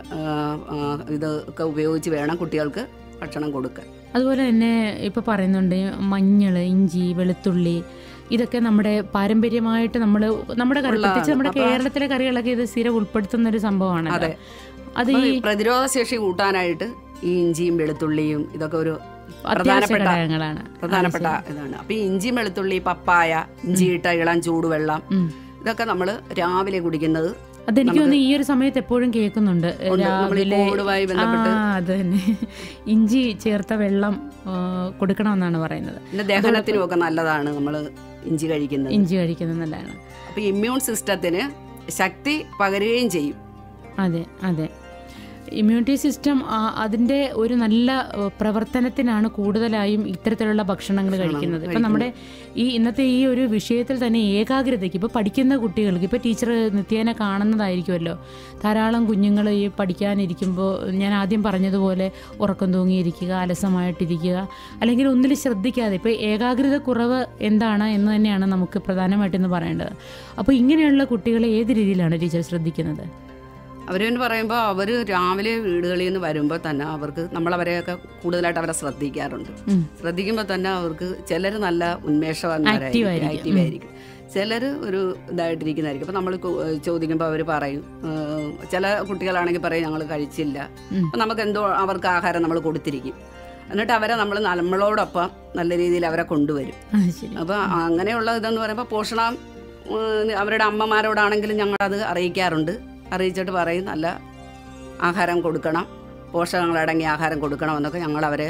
ഇതൊക്കെ ഉപയോഗിച്ച് വേണം കുട്ടികൾക്ക് ഭക്ഷണം കൊടുക്കാൻ. അതുപോലെ തന്നെ ഇപ്പൊ പറയുന്നുണ്ട് മഞ്ഞൾ, ഇഞ്ചി, വെളുത്തുള്ളി, ഇതൊക്കെ നമ്മുടെ പാരമ്പര്യമായിട്ട് നമ്മുടെ കറി, പ്രത്യേകിച്ച് നമ്മുടെ കേരളത്തിലെ കറികളൊക്കെ ഇത് സ്ഥിരം ഉൾപ്പെടുത്തുന്ന ഒരു സംഭവമാണ്. അത് ഈ പ്രതിരോധ ശേഷി കൂട്ടാനായിട്ട് ഈ ഇഞ്ചിയും വെളുത്തുള്ളിയും ഇതൊക്കെ ഒരു പ്രധാനപ്പെട്ട ഇതാണ്. അപ്പൊ ഈ ഇഞ്ചിയും വെളുത്തുള്ളി, പപ്പായ, ഇഞ്ചിയിട്ട ഇളം ചൂടുവെള്ളം, ഇതൊക്കെ നമ്മൾ രാവിലെ കുടിക്കുന്നത്. അതെനിക്ക് തോന്നുന്നു ഈ ഒരു സമയത്ത് എപ്പോഴും കേൾക്കുന്നുണ്ട് രാവിലെ. അത് തന്നെ, ഇഞ്ചി ചേർത്ത വെള്ളം കൊടുക്കണമെന്നാണ് പറയുന്നത്. പിന്നെ ദഹനത്തിനും ഒക്കെ നല്ലതാണ് നമ്മൾ ഇഞ്ചി കഴിക്കുന്നത് നല്ലതാണ്. അപ്പൊ ഇമ്മ്യൂൺ സിസ്റ്റത്തിന് ശക്തി പകരുകയും ചെയ്യും. അതെ അതെ, ഇമ്മ്യൂണിറ്റി സിസ്റ്റം അതിൻ്റെ ഒരു നല്ല പ്രവർത്തനത്തിനാണ് കൂടുതലായും ഇത്തരത്തിലുള്ള ഭക്ഷണങ്ങൾ കഴിക്കുന്നത്. ഇപ്പം നമ്മുടെ ഇന്നത്തെ ഈ ഒരു വിഷയത്തിൽ തന്നെ ഏകാഗ്രതയ്ക്ക്, ഇപ്പോൾ പഠിക്കുന്ന കുട്ടികൾക്ക്, ഇപ്പോൾ ടീച്ചർ നിത്യേന കാണുന്നതായിരിക്കുമല്ലോ, ധാരാളം കുഞ്ഞുങ്ങൾ ഈ പഠിക്കാനിരിക്കുമ്പോൾ ഞാൻ ആദ്യം പറഞ്ഞതുപോലെ ഉറക്കം തൂങ്ങിയിരിക്കുക, അലസമായിട്ടിരിക്കുക, അല്ലെങ്കിൽ ഒന്നിൽ ശ്രദ്ധിക്കാതെ, ഇപ്പോൾ ഏകാഗ്രത കുറവ് എന്താണ് എന്ന് തന്നെയാണ് നമുക്ക് പ്രധാനമായിട്ടെന്ന് പറയേണ്ടത്. അപ്പോൾ ഇങ്ങനെയുള്ള കുട്ടികളെ ഏത് രീതിയിലാണ് ടീച്ചർ ശ്രദ്ധിക്കുന്നത്? അവരെന്ന് പറയുമ്പോൾ അവർ രാവിലെ വീടുകളിൽ നിന്ന് വരുമ്പോൾ തന്നെ അവർക്ക് നമ്മളവരെയൊക്കെ കൂടുതലായിട്ട് അവരെ ശ്രദ്ധിക്കുമ്പോൾ തന്നെ അവർക്ക് ചിലർ നല്ല ആക്റ്റീവായിരിക്കും, ചിലർ ഒരു ഇതായിട്ടിരിക്കുന്നതായിരിക്കും. അപ്പം നമ്മൾ ചോദിക്കുമ്പോൾ അവർ പറയും, ചില കുട്ടികളാണെങ്കിൽ പറയും ഞങ്ങൾ കഴിച്ചില്ല. അപ്പം നമുക്ക് എന്തോ അവർക്ക് ആഹാരം നമ്മൾ കൊടുത്തിരിക്കും. എന്നിട്ട് അവരെ നമ്മളോടൊപ്പം നല്ല രീതിയിൽ അവരെ കൊണ്ടുവരും. അപ്പോൾ അങ്ങനെയുള്ള ഇതെന്ന് പറയുമ്പോൾ പോഷണം അവരുടെ അമ്മമാരോടാണെങ്കിലും ഞങ്ങളത് അറിയിച്ചിട്ട് പറയും നല്ല ആഹാരം കൊടുക്കണം, പോഷകങ്ങളടങ്ങിയ ആഹാരം കൊടുക്കണം എന്നൊക്കെ ഞങ്ങൾ അവരെ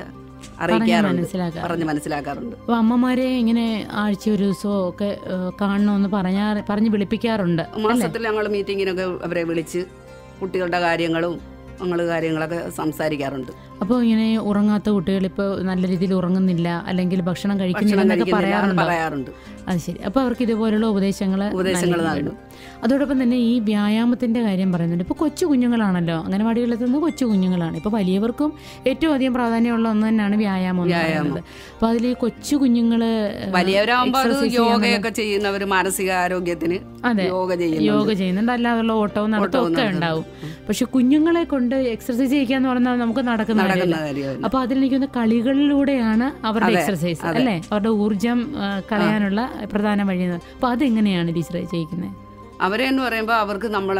പറഞ്ഞ് മനസ്സിലാക്കാറുണ്ട്. അപ്പോൾ അമ്മമാരെ ഇങ്ങനെ ആഴ്ച ഒരു ദിവസമോ ഒക്കെ കാണണമെന്ന് പറഞ്ഞ് വിളിപ്പിക്കാറുണ്ട്. മാസത്തിൽ ഞങ്ങൾ മീറ്റിങ്ങിനൊക്കെ അവരെ വിളിച്ച് കുട്ടികളുടെ കാര്യങ്ങളൊക്കെ സംസാരിക്കാറുണ്ട്. അപ്പോൾ ഇങ്ങനെ ഉറങ്ങാത്ത കുട്ടികൾ ഇപ്പോൾ നല്ല രീതിയിൽ ഉറങ്ങുന്നില്ല, അല്ലെങ്കിൽ ഭക്ഷണം കഴിക്കുന്നില്ല പറയാറുണ്ട്. അത് ശരി. അപ്പോൾ അവർക്ക് ഇതുപോലുള്ള ഉപദേശങ്ങൾ നൽകും. അതോടൊപ്പം തന്നെ ഈ വ്യായാമത്തിൻ്റെ കാര്യം പറയുന്നുണ്ട്. ഇപ്പോൾ കൊച്ചു കുഞ്ഞുങ്ങളാണല്ലോ, അംഗനവാടികളിലെത്തുന്ന കൊച്ചു കുഞ്ഞുങ്ങളാണ്. ഇപ്പോൾ വലിയവർക്കും ഏറ്റവും അധികം പ്രാധാന്യമുള്ള ഒന്ന് തന്നെയാണ് വ്യായാമം എന്ന് പറയുന്നത്. അപ്പോൾ അതിൽ ഈ കൊച്ചു കുഞ്ഞുങ്ങൾ യോഗയൊക്കെ ചെയ്യുന്നവർ മാനസികാരോഗ്യത്തിന് യോഗ ചെയ്യുന്നുണ്ട്, അല്ലാതുള്ള ഓട്ടവും നടത്തവും ഒക്കെ ഉണ്ടാവും. പക്ഷെ കുഞ്ഞുങ്ങളെ കൊണ്ട് എക്സർസൈസ് ചെയ്യാന്ന് പറഞ്ഞാൽ നമുക്ക് നടക്കുന്ന കാര്യമല്ല. അപ്പോൾ അതിലെനിക്കൊന്ന് കളികളിലൂടെയാണ് അവരുടെ എക്സർസൈസ് അല്ലേ, അവരുടെ ഊർജം കളയാനുള്ള പ്രധാന വഴി. അപ്പോൾ അതെങ്ങനെയാണ് ടീച്ചർ ചെയ്യിക്കുന്നത്? അവരെന്ന് പറയുമ്പോൾ അവർക്ക് നമ്മൾ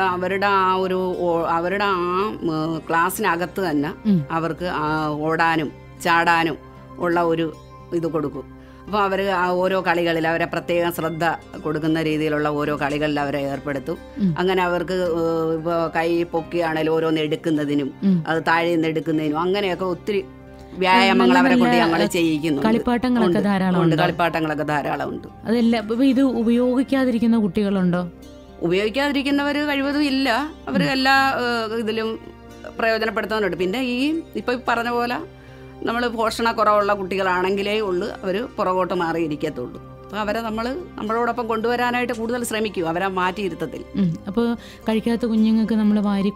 അവരുടെ ആ ക്ലാസ്സിനകത്ത് തന്നെ അവർക്ക് ഓടാനും ചാടാനും ഉള്ള ഒരു ഇത് കൊടുക്കും. അപ്പോൾ അവർ ഓരോ കളികളിൽ അവരെ പ്രത്യേകം ശ്രദ്ധ കൊടുക്കുന്ന രീതിയിലുള്ള ഓരോ കളികളിൽ അവരെ ഏർപ്പെടുത്തും. അങ്ങനെ അവർക്ക് ഇപ്പോൾ കൈ പൊക്കിയാണെങ്കിലും ഓരോന്ന് എടുക്കുന്നതിനും അത് താഴെ നിന്ന് എടുക്കുന്നതിനും അങ്ങനെയൊക്കെ ഒത്തിരി വ്യായാമങ്ങൾ അവരെ കൊണ്ട് ഞങ്ങൾ ചെയ്യിക്കുന്നുണ്ട്. കളിപ്പാട്ടങ്ങളൊക്കെ ധാരാളമുണ്ട്. അതെല്ലാം ഇത് ഉപയോഗിക്കാതിരിക്കുന്ന കുട്ടികളുണ്ടോ? ഉപയോഗിക്കാതിരിക്കുന്നവർ കഴിവതും ഇല്ല, അവർ എല്ലാ ഇതിലും പ്രയോജനപ്പെടുത്തുന്നുണ്ട്. പിന്നെ ഇപ്പം പറഞ്ഞ പോലെ നമ്മൾ പോഷണക്കുറവുള്ള കുട്ടികളാണെങ്കിലേ ഉള്ളൂ അവർ പുറകോട്ട് മാറിയിരിക്കത്തുള്ളൂ. അപ്പോൾ അവരെ നമ്മളോടൊപ്പം കൊണ്ടുവരാനായിട്ട് കൂടുതൽ ശ്രമിക്കും, അവരെ മാറ്റിയിരുത്തത്തിൽ. അപ്പോൾ കഴിക്കാത്ത കുഞ്ഞുങ്ങൾക്ക് നമ്മൾ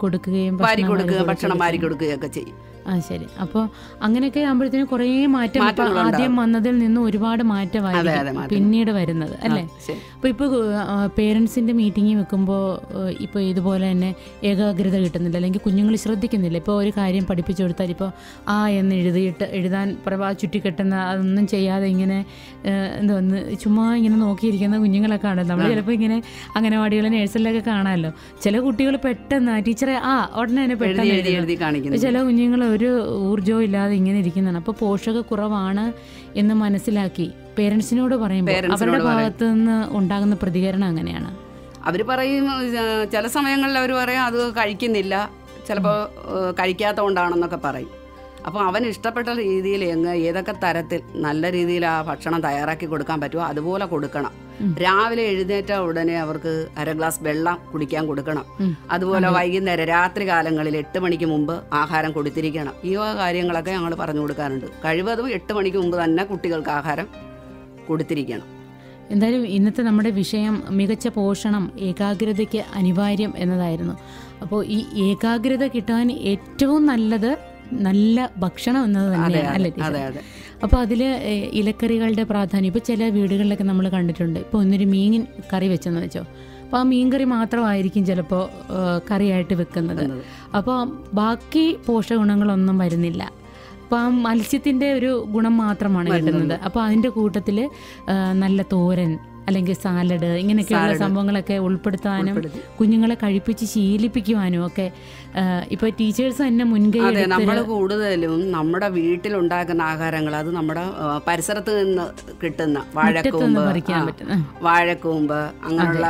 ഭക്ഷണം വാരി കൊടുക്കുകയൊക്കെ ചെയ്യും. ശരി. അപ്പോൾ അങ്ങനെയൊക്കെ ആകുമ്പോഴത്തേനും കുറേ മാറ്റം ആദ്യം വന്നതിൽ നിന്ന് ഒരുപാട് മാറ്റമായി പിന്നീട് വരുന്നത് അല്ലേ. അപ്പോൾ ഇപ്പോൾ പേരൻസിൻ്റെ മീറ്റിംഗ് വെക്കുമ്പോൾ ഇപ്പോൾ ഇതുപോലെ തന്നെ ഏകാഗ്രത കിട്ടുന്നില്ല, അല്ലെങ്കിൽ കുഞ്ഞുങ്ങൾ ശ്രദ്ധിക്കുന്നില്ല. ഇപ്പോൾ ഒരു കാര്യം പഠിപ്പിച്ചു കൊടുത്താൽ ഇപ്പോൾ എന്ന് എഴുതാൻ ചുറ്റിക്കെട്ടുന്ന അതൊന്നും ചെയ്യാതെ ഇങ്ങനെ എന്തോന്ന് ചുമ്മാ ഇങ്ങനെ നോക്കിയിരിക്കുന്ന കുഞ്ഞുങ്ങളൊക്കെ ആണ് നമ്മൾ ചിലപ്പോൾ ഇങ്ങനെ അംഗനവാടികളിൽ നഴ്സറിലൊക്കെ കാണാമല്ലോ. ചില കുട്ടികൾ പെട്ടെന്ന് ടീച്ചറെ ഉടനെ തന്നെ പെട്ടെന്ന് എഴുതി കാണിക്കുന്നു. ചില കുഞ്ഞുങ്ങൾ ഒരു ഊർജ്ജവും ഇല്ലാതെ ഇങ്ങനെ ഇരിക്കുന്നതാണ്. അപ്പോൾ പോഷകക്കുറവാണ് എന്ന് മനസ്സിലാക്കി പേരൻസിനോട് പറയുമ്പോൾ അവരുടെ ഭാഗത്ത് നിന്ന് ഉണ്ടാകുന്ന പ്രതികരണം അങ്ങനെയാണ്. അവർ പറയും, ചില സമയങ്ങളിൽ അവർ പറയും അത് കഴിക്കുന്നില്ല, ചിലപ്പോൾ കഴിക്കാത്ത കൊണ്ടാണെന്നൊക്കെ പറയും. അപ്പോൾ അവന് ഇഷ്ടപ്പെട്ട രീതിയിൽ ഏതൊക്കെ തരത്തിൽ നല്ല രീതിയിൽ ആ ഭക്ഷണം തയ്യാറാക്കി കൊടുക്കാൻ പറ്റുമോ അതുപോലെ കൊടുക്കണം. രാവിലെ എഴുന്നേറ്റ ഉടനെ അവർക്ക് 1/2 ഗ്ലാസ് വെള്ളം കുടിക്കാൻ കൊടുക്കണം. അതുപോലെ വൈകുന്നേരം രാത്രി കാലങ്ങളിൽ 8 മണിക്ക് മുമ്പ് ആഹാരം കൊടുത്തിരിക്കണം. ഈ കാര്യങ്ങളൊക്കെ ഞങ്ങൾ പറഞ്ഞു കൊടുക്കാറുണ്ട്. കഴിവതും 8 മണിക്ക് മുമ്പ് തന്നെ കുട്ടികൾക്ക് ആഹാരം കൊടുത്തിരിക്കണം. എന്തായാലും ഇന്നത്തെ നമ്മുടെ വിഷയം മികച്ച പോഷണം ഏകാഗ്രതയ്ക്ക് അനിവാര്യം എന്നതായിരുന്നു. അപ്പോൾ ഈ ഏകാഗ്രത കിട്ടാൻ ഏറ്റവും നല്ലത് നല്ല ഭക്ഷണം എന്നത് തന്നെയാണ് അല്ലേ ടീച്ചർ? അപ്പോൾ അതിൽ ഇലക്കറികളുടെ പ്രാധാന്യം ഇപ്പോൾ ചില വീടുകളിലൊക്കെ നമ്മൾ കണ്ടിട്ടുണ്ട്. ഇപ്പോൾ ഒന്നൊരു മീൻ കറി വെച്ചെന്ന് വെച്ചോ, അപ്പോൾ ആ മീൻ കറി മാത്രമായിരിക്കും ചിലപ്പോൾ കറിയായിട്ട് വെക്കുന്നത്. അപ്പോൾ ബാക്കി പോഷകഗുണങ്ങളൊന്നും വരുന്നില്ല. അപ്പോൾ ആ മത്സ്യത്തിൻ്റെ ഒരു ഗുണം മാത്രമാണ് കിട്ടുന്നത്. അപ്പോൾ അതിൻ്റെ കൂട്ടത്തിൽ നല്ല തോരൻ അല്ലെങ്കിൽ സാലഡ് ഇങ്ങനെയൊക്കെയുള്ള സംഭവങ്ങളൊക്കെ ഉൾപ്പെടുത്താനും കുഞ്ഞുങ്ങളെ കഴിപ്പിച്ച് ശീലിപ്പിക്കുവാനും ഒക്കെ ഇപ്പോൾ ടീച്ചേഴ്സ് തന്നെ മുൻകൈ. നമ്മൾ കൂടുതലും നമ്മുടെ വീട്ടിലുണ്ടാക്കുന്ന ആഹാരങ്ങൾ അത് നമ്മുടെ പരിസരത്ത് നിന്ന് കിട്ടുന്ന വാഴക്കൂമ്പ് അങ്ങനെയുള്ള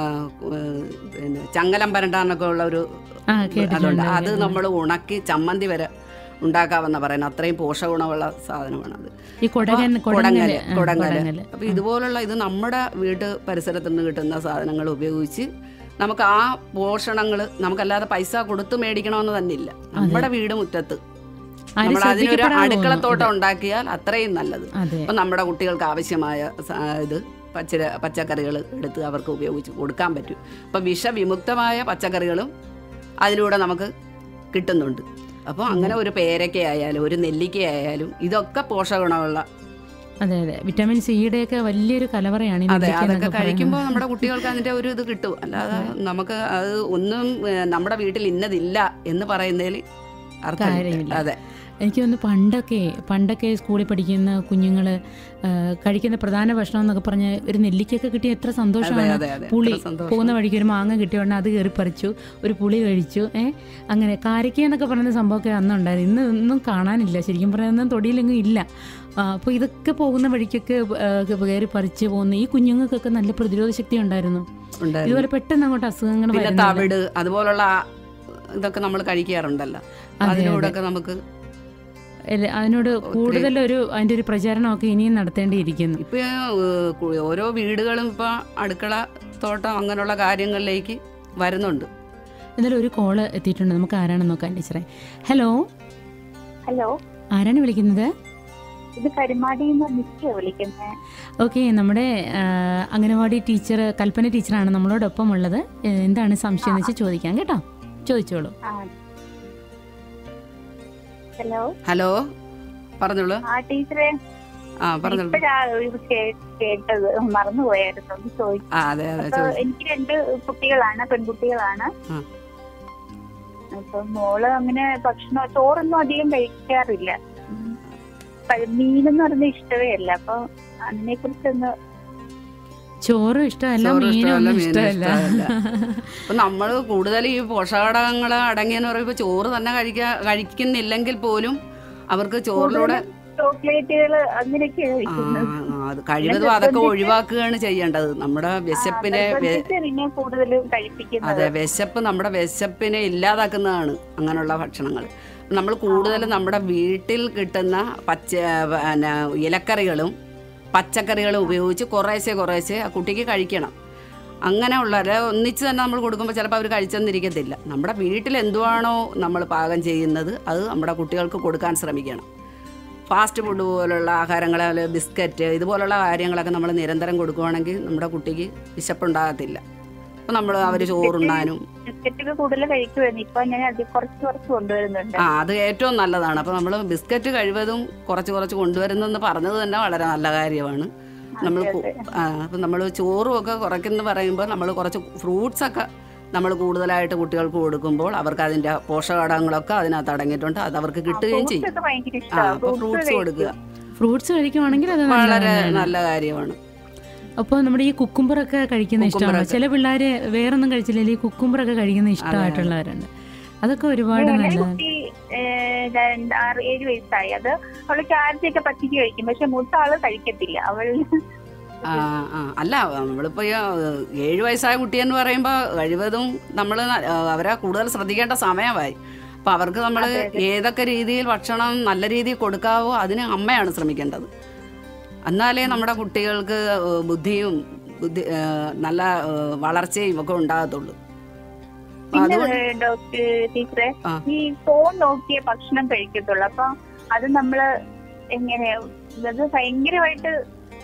പിന്നെ ചങ്ങലം പരണ്ടാന്നൊക്കെ ഉള്ള ഒരു അതുണ്ട്. അത് നമ്മൾ ഉണക്കി ചമ്മന്തി വരെ ഉണ്ടാക്കാമെന്ന് പറയുന്നത്. അത്രയും പോഷകഗുണമുള്ള സാധനമാണ് അത്. ഈ കൊടങ്ങല്. അപ്പോൾ ഇതുപോലുള്ള ഇത് നമ്മുടെ വീട്ട് പരിസരത്ത് നിന്ന് കിട്ടുന്ന സാധനങ്ങൾ ഉപയോഗിച്ച് നമുക്ക് ആ പോഷണങ്ങൾ നമുക്കല്ലാതെ പൈസ കൊടുത്ത് മേടിക്കണമെന്ന് തന്നെ ഇല്ല. നമ്മുടെ വീട് മുറ്റത്ത് നമ്മൾ അതിനൊരു അടുക്കളത്തോട്ടം ഉണ്ടാക്കിയാൽ അത്രയും നല്ലത്. അപ്പം നമ്മുടെ കുട്ടികൾക്ക് ആവശ്യമായ ഇത് പച്ചക്കറികൾ എടുത്ത് അവർക്ക് ഉപയോഗിച്ച് കൊടുക്കാൻ പറ്റും. അപ്പം വിഷവിമുക്തമായ പച്ചക്കറികളും അതിലൂടെ നമുക്ക് കിട്ടുന്നുണ്ട്. അപ്പോൾ അങ്ങനെ ഒരു പേരയ്ക്കയായാലും ഒരു നെല്ലിക്കയായാലും ഇതൊക്കെ പോഷകഗുണമുള്ള. അതെ അതെ, വിറ്റാമിൻ സിയുടെയൊക്കെ വലിയൊരു കലവറയാണ്. അതെ, അതൊക്കെ കഴിക്കുമ്പോൾ നമ്മുടെ കുട്ടികൾക്ക് അതിൻ്റെ ഒരു ഇത് കിട്ടും. അല്ലാതെ നമുക്ക് അത് ഒന്നും നമ്മുടെ വീട്ടിൽ ഇന്നതില്ല എന്ന് പറയുന്നതിൽ അർത്ഥമില്ല. അതെ, എനിക്ക് തോന്നുന്നു പണ്ടൊക്കെ സ്കൂളിൽ പഠിക്കുന്ന കുഞ്ഞുങ്ങൾ കഴിക്കുന്ന പ്രധാന ഭക്ഷണം എന്നൊക്കെ പറഞ്ഞാൽ ഒരു നെല്ലിക്കൊക്കെ കിട്ടിയ എത്ര സന്തോഷമാണ്. പുളി പോകുന്ന വഴിക്ക് ഒരു മാങ്ങ കിട്ടിയ ഉടനെ അത് കയറി പറിച്ചു, ഒരു പുളി കഴിച്ചു. അങ്ങനെ കാരക്ക എന്നൊക്കെ പറയുന്ന സംഭവമൊക്കെ അന്നുണ്ടായിരുന്നു. ഒന്നും കാണാനില്ല, ശരിക്കും പറഞ്ഞാൽ തൊടിയിലെങ്ങും ഇല്ല. അപ്പോൾ ഇതൊക്കെ പോകുന്ന വഴിക്കൊക്കെ കയറി പറിച്ച് പോകുന്ന ഈ കുഞ്ഞുങ്ങൾക്കൊക്കെ നല്ല പ്രതിരോധ ശക്തി ഉണ്ടായിരുന്നു. ഇതുപോലെ പെട്ടെന്ന് അങ്ങോട്ട് അസുഖങ്ങൾ തവിട് അതുപോലുള്ള ഇതൊക്കെ നമ്മൾ കഴിക്കാറുണ്ടല്ലോ. അതിലൂടെയൊക്കെ നമുക്ക് അതിനോട് കൂടുതൽ അതിൻ്റെ ഒരു പ്രചാരണമൊക്കെ ഇനിയും നടത്തേണ്ടിയിരിക്കുന്നു. ഇപ്പോൾ ഓരോ വീടുകളും ഇപ്പോൾ അടുക്കള തോട്ടം അങ്ങനെയുള്ള കാര്യങ്ങളിലേക്ക് വരുന്നുണ്ട്. എന്നാലും ഒരു കോള് എത്തിയിട്ടുണ്ട്, നമുക്ക് ആരാണെന്ന് നോക്കാം ടീച്ചറെ. ഹലോ ഹലോ, ആരാണ് വിളിക്കുന്നത്? ഇത് കരിമാടിയിൽ നിന്ന് വിളിക്കുന്നത്. ഓക്കെ, നമ്മുടെ അംഗനവാടി ടീച്ചർ കൽപ്പന ടീച്ചറാണ് നമ്മളോടൊപ്പം ഉള്ളത്. എന്താണ് സംശയം എന്ന് വെച്ചാൽ ചോദിക്കാം കേട്ടോ, ചോദിച്ചോളൂ. ഹലോ ഹലോ, പറഞ്ഞോളൂ. ടീച്ചറെ, കേട്ടത് മറന്നുപോയായിരുന്നു. എനിക്ക് 2 കുട്ടികളാണ്, പെൺകുട്ടികളാണ്. അപ്പൊ മോള് അങ്ങനെ ഭക്ഷണം ചോറൊന്നും അധികം കഴിക്കാറില്ല. മീനെന്ന് പറഞ്ഞ ഇഷ്ടമേ അല്ല. അപ്പൊ അതിനെ കുറിച്ചൊന്ന്. ചോറും ഇഷ്ടമല്ല, മീനും ഇഷ്ടമല്ല. അപ്പൊ നമ്മള് കൂടുതൽ ഈ പോഷകഘടകങ്ങൾ അടങ്ങിയെന്ന് പറയുമ്പോൾ ചോറ് തന്നെ കഴിക്കുന്നില്ലെങ്കിൽ പോലും അവർക്ക് ചോറിലൂടെ ചോക്ലേറ്റുകൾ അങ്ങനെയൊക്കെ കഴിവതും അതൊക്കെ ഒഴിവാക്കുകയാണ് ചെയ്യേണ്ടത്. നമ്മുടെ വിശപ്പിനെ അതെ, വിശപ്പ് നമ്മുടെ വിശപ്പിനെ ഇല്ലാതാക്കുന്നതാണ് അങ്ങനെയുള്ള ഭക്ഷണങ്ങൾ. നമ്മൾ കൂടുതലും നമ്മുടെ വീട്ടിൽ കിട്ടുന്ന ഇലക്കറികളും പച്ചക്കറികളും ഉപയോഗിച്ച് കുറേശ്ശെ ആ കുട്ടിക്ക് കഴിക്കണം. അങ്ങനെയുള്ളവരെ ഒന്നിച്ച് തന്നെ നമ്മൾ കൊടുക്കുമ്പോൾ ചിലപ്പോൾ അവർ കഴിച്ചെന്നിരിക്കത്തില്ല. നമ്മുടെ വീട്ടിൽ എന്തുവാണോ നമ്മൾ പാകം ചെയ്യുന്നത് അത് നമ്മുടെ കുട്ടികൾക്ക് കൊടുക്കാൻ ശ്രമിക്കണം. ഫാസ്റ്റ് ഫുഡ് പോലുള്ള ആഹാരങ്ങൾ, ബിസ്ക്കറ്റ് ഇതുപോലുള്ള കാര്യങ്ങളൊക്കെ നമ്മൾ നിരന്തരം കൊടുക്കുകയാണെങ്കിൽ നമ്മുടെ കുട്ടിക്ക് വിശപ്പുണ്ടാകത്തില്ല. അപ്പം നമ്മൾ അവർ ചോറുണ്ണാനും അത് ഏറ്റവും നല്ലതാണ്. അപ്പം നമ്മൾ ബിസ്ക്കറ്റ് കഴിവതും കുറച്ച് കൊണ്ടുവരുന്നെന്ന് പറഞ്ഞത് തന്നെ വളരെ നല്ല കാര്യമാണ്. അപ്പം നമ്മൾ ചോറും ഒക്കെ കുറയ്ക്കുന്നു പറയുമ്പോൾ നമ്മൾ കുറച്ച് ഫ്രൂട്ട്സൊക്കെ നമ്മൾ കൂടുതലായിട്ട് കുട്ടികൾക്ക് കൊടുക്കുമ്പോൾ അവർക്ക് അതിൻ്റെ പോഷകഘടകങ്ങളൊക്കെ അതിനകത്ത് അടങ്ങിയിട്ടുണ്ട്. അത് അവർക്ക് കിട്ടുകയും ചെയ്യും. അപ്പോൾ ഫ്രൂട്ട്സ് കൊടുക്കുക. ഫ്രൂട്ട്സ് കഴിക്കുവാണെങ്കിൽ അത് വളരെ നല്ല കാര്യമാണ്. അപ്പോൾ നമ്മുടെ ഈ കുക്കുംബറൊക്കെ കഴിക്കുന്ന ഇഷ്ടമാണ്. ചില പിള്ളേർ വേറൊന്നും കഴിച്ചില്ലെങ്കിൽ ഈ കുക്കുംബറൊക്കെ കഴിക്കുന്ന ഇഷ്ടമായിട്ടുള്ളവരുണ്ട്. അതൊക്കെ ഒരുപാട് നല്ലതാണ്. 6-7 വയസ്സായി. അത് അവള് ക്യാരറ്റ് ഒക്കെ പറ്റിച്ച് കഴിക്കും, പക്ഷെ മൂത്ത ആള് കഴിക്കത്തില്ല. അവൾ അല്ല നമ്മളിപ്പോൾ 7 വയസ്സായ കുട്ടിയെന്ന് പറയുമ്പോൾ കഴിവതും നമ്മൾ അവരെ കൂടുതൽ ശ്രദ്ധിക്കേണ്ട സമയമായി. അപ്പോൾ അവർക്ക് നമ്മൾ ഏതൊക്കെ രീതിയിൽ ഭക്ഷണം നല്ല രീതിയിൽ കൊടുക്കാവോ അതിന് അമ്മയാണ് ശ്രമിക്കേണ്ടത്. എന്നാലേ നമ്മുടെ കുട്ടികൾക്ക് ബുദ്ധി നല്ല വളർച്ചയും ഒക്കെ ഉണ്ടാകത്തുള്ളൂ. പിന്നെ ഡോക്ടർ ടീച്ചറെ, ഈ ഫോൺ നോക്കിയ ഭക്ഷണം കഴിക്കത്തുള്ളൂ. അപ്പൊ അത് നമ്മള് എങ്ങനെയാ, അത് ഭയങ്കരമായിട്ട്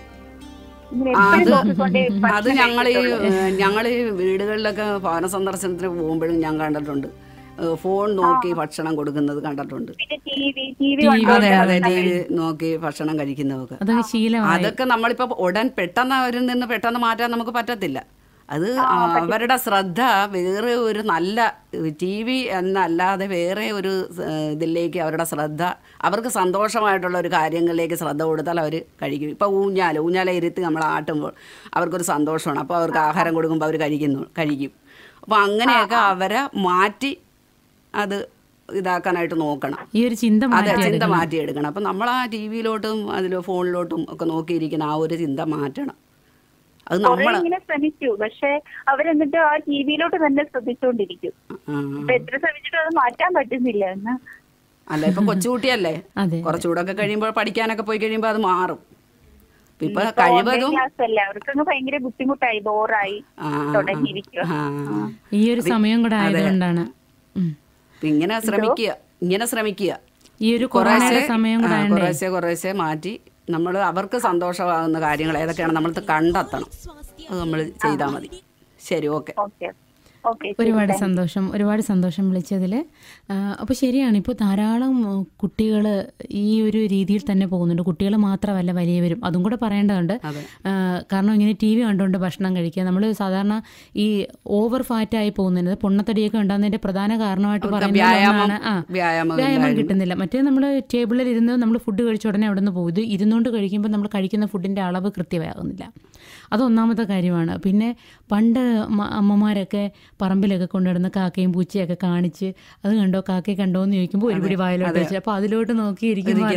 അത് ഞങ്ങൾ ഈ വീടുകളിലൊക്കെ ഭവന സന്ദർശനത്തിന് പോകുമ്പോഴും ഞാൻ കണ്ടിട്ടുണ്ട്. ഫോൺ നോക്കി ഭക്ഷണം കൊടുക്കുന്നത് കണ്ടിട്ടുണ്ട്. അതെ അതെ, ടി വി നോക്കി ഭക്ഷണം കഴിക്കുന്നതൊക്കെ അതൊക്കെ നമ്മളിപ്പോ പെട്ടെന്ന് അവരിൽ നിന്ന് പെട്ടെന്ന് മാറ്റാൻ നമുക്ക് പറ്റത്തില്ല. അത് അവരുടെ ശ്രദ്ധ വേറെ ഒരു നല്ല ടി വി എന്നല്ലാതെ വേറെ ഒരു ഇതിലേക്ക് അവരുടെ ശ്രദ്ധ, അവർക്ക് സന്തോഷമായിട്ടുള്ള ഒരു കാര്യങ്ങളിലേക്ക് ശ്രദ്ധ കൊടുത്താൽ അവർ കഴിക്കും. ഇപ്പോൾ ഊഞ്ഞാല ഇരുത്തി നമ്മൾ ആട്ടുമ്പോൾ അവർക്കൊരു സന്തോഷമാണ്. അപ്പോൾ അവർക്ക് ആഹാരം കൊടുക്കുമ്പോൾ അവർ കഴിക്കും. അപ്പോൾ അങ്ങനെയൊക്കെ അവരെ മാറ്റി അത് ഇതാക്കാനായിട്ട് നോക്കണം. ഈ ഒരു ചിന്ത മാറ്റിയെടുക്കണം. അപ്പം നമ്മൾ ആ ടി വിയിലോട്ടും ഫോണിലോട്ടും ഒക്കെ നോക്കിയിരിക്കണം. ആ ഒരു ചിന്ത മാറ്റണം. അത് നമ്മളിങ്ങനെ ശ്രമിച്ചു, പക്ഷെ അവരെന്നിട്ട് ആ ടി വിയിലോട്ട് തന്നെ ശ്രദ്ധിച്ചുകൊണ്ടിരിക്കും. എത്ര ശ്രമിച്ചിട്ടും അത് മാറ്റാൻ പറ്റുന്നില്ല. അല്ല, ഇപ്പൊ കൊച്ചുകുട്ടിയല്ലേ, കുറച്ചുകൂടെ ഒക്കെ കഴിയുമ്പോൾ പഠിക്കാനൊക്കെ പോയി കഴിയുമ്പോൾ അത് മാറും. ഇപ്പൊ കഴിവതും അവർക്കൊക്കെ ഭയങ്കര ബുദ്ധിമുട്ടായി, ബോറായി തുടങ്ങിയിരിക്കുക. ഈ ഒരു സമയം കൂടെ ആയതുകൊണ്ടാണ്. ഇങ്ങനെ ശ്രമിക്കുക. ഈ ഒരു കൊറോണയുടെ സമയം കുറേശ്ശെ മാറ്റി നമ്മൾ അവർക്ക് സന്തോഷമാകുന്ന കാര്യങ്ങൾ ഏതൊക്കെയാണ് നമ്മൾ കണ്ടെത്തണം. അത് നമ്മൾ ചെയ്താൽ മതി. ശരി, ഓക്കെ. ഒരുപാട് സന്തോഷം വിളിച്ചതിൽ. അപ്പോൾ ശരിയാണ്, ഇപ്പോൾ ധാരാളം കുട്ടികൾ ഈ ഒരു രീതിയിൽ തന്നെ പോകുന്നുണ്ട്. കുട്ടികൾ മാത്രമല്ല, വലിയവരും. അതും കൂടെ പറയേണ്ടതുണ്ട്. കാരണം ഇങ്ങനെ ടി വി കണ്ടുകൊണ്ട് ഭക്ഷണം കഴിക്കുക, നമ്മൾ സാധാരണ ഈ ഓവർ ഫാറ്റായി പോകുന്നത്, പൊണ്ണത്തടിയൊക്കെ ഉണ്ടാകുന്നതിൻ്റെ പ്രധാന കാരണമായിട്ട് പറയുന്നത് വ്യായാമം കിട്ടുന്നില്ല. മറ്റേ നമ്മൾ ടേബിളിൽ ഇരുന്ന് നമ്മൾ ഫുഡ് കഴിച്ച ഉടനെ അവിടെ നിന്ന് പോകും. ഇത് ഇരുന്നുകൊണ്ട് കഴിക്കുമ്പോൾ നമ്മൾ കഴിക്കുന്ന ഫുഡിൻ്റെ അളവ് കൃത്യമാകുന്നില്ല. അതൊന്നാമത്തെ കാര്യമാണ്. പിന്നെ പണ്ട് അമ്മമാരൊക്കെ പറമ്പിലൊക്കെ കൊണ്ടുവരുന്ന കാക്കയും പൂച്ചയൊക്കെ കാണിച്ച് അത് കണ്ടോ, കാക്കയെ കണ്ടോ എന്ന് ചോദിക്കുമ്പോൾ ഒരുപിടി വായിലോട്ട് വെച്ച് അപ്പോൾ അതിലോട്ട് നോക്കിയിരിക്കുമ്പോൾ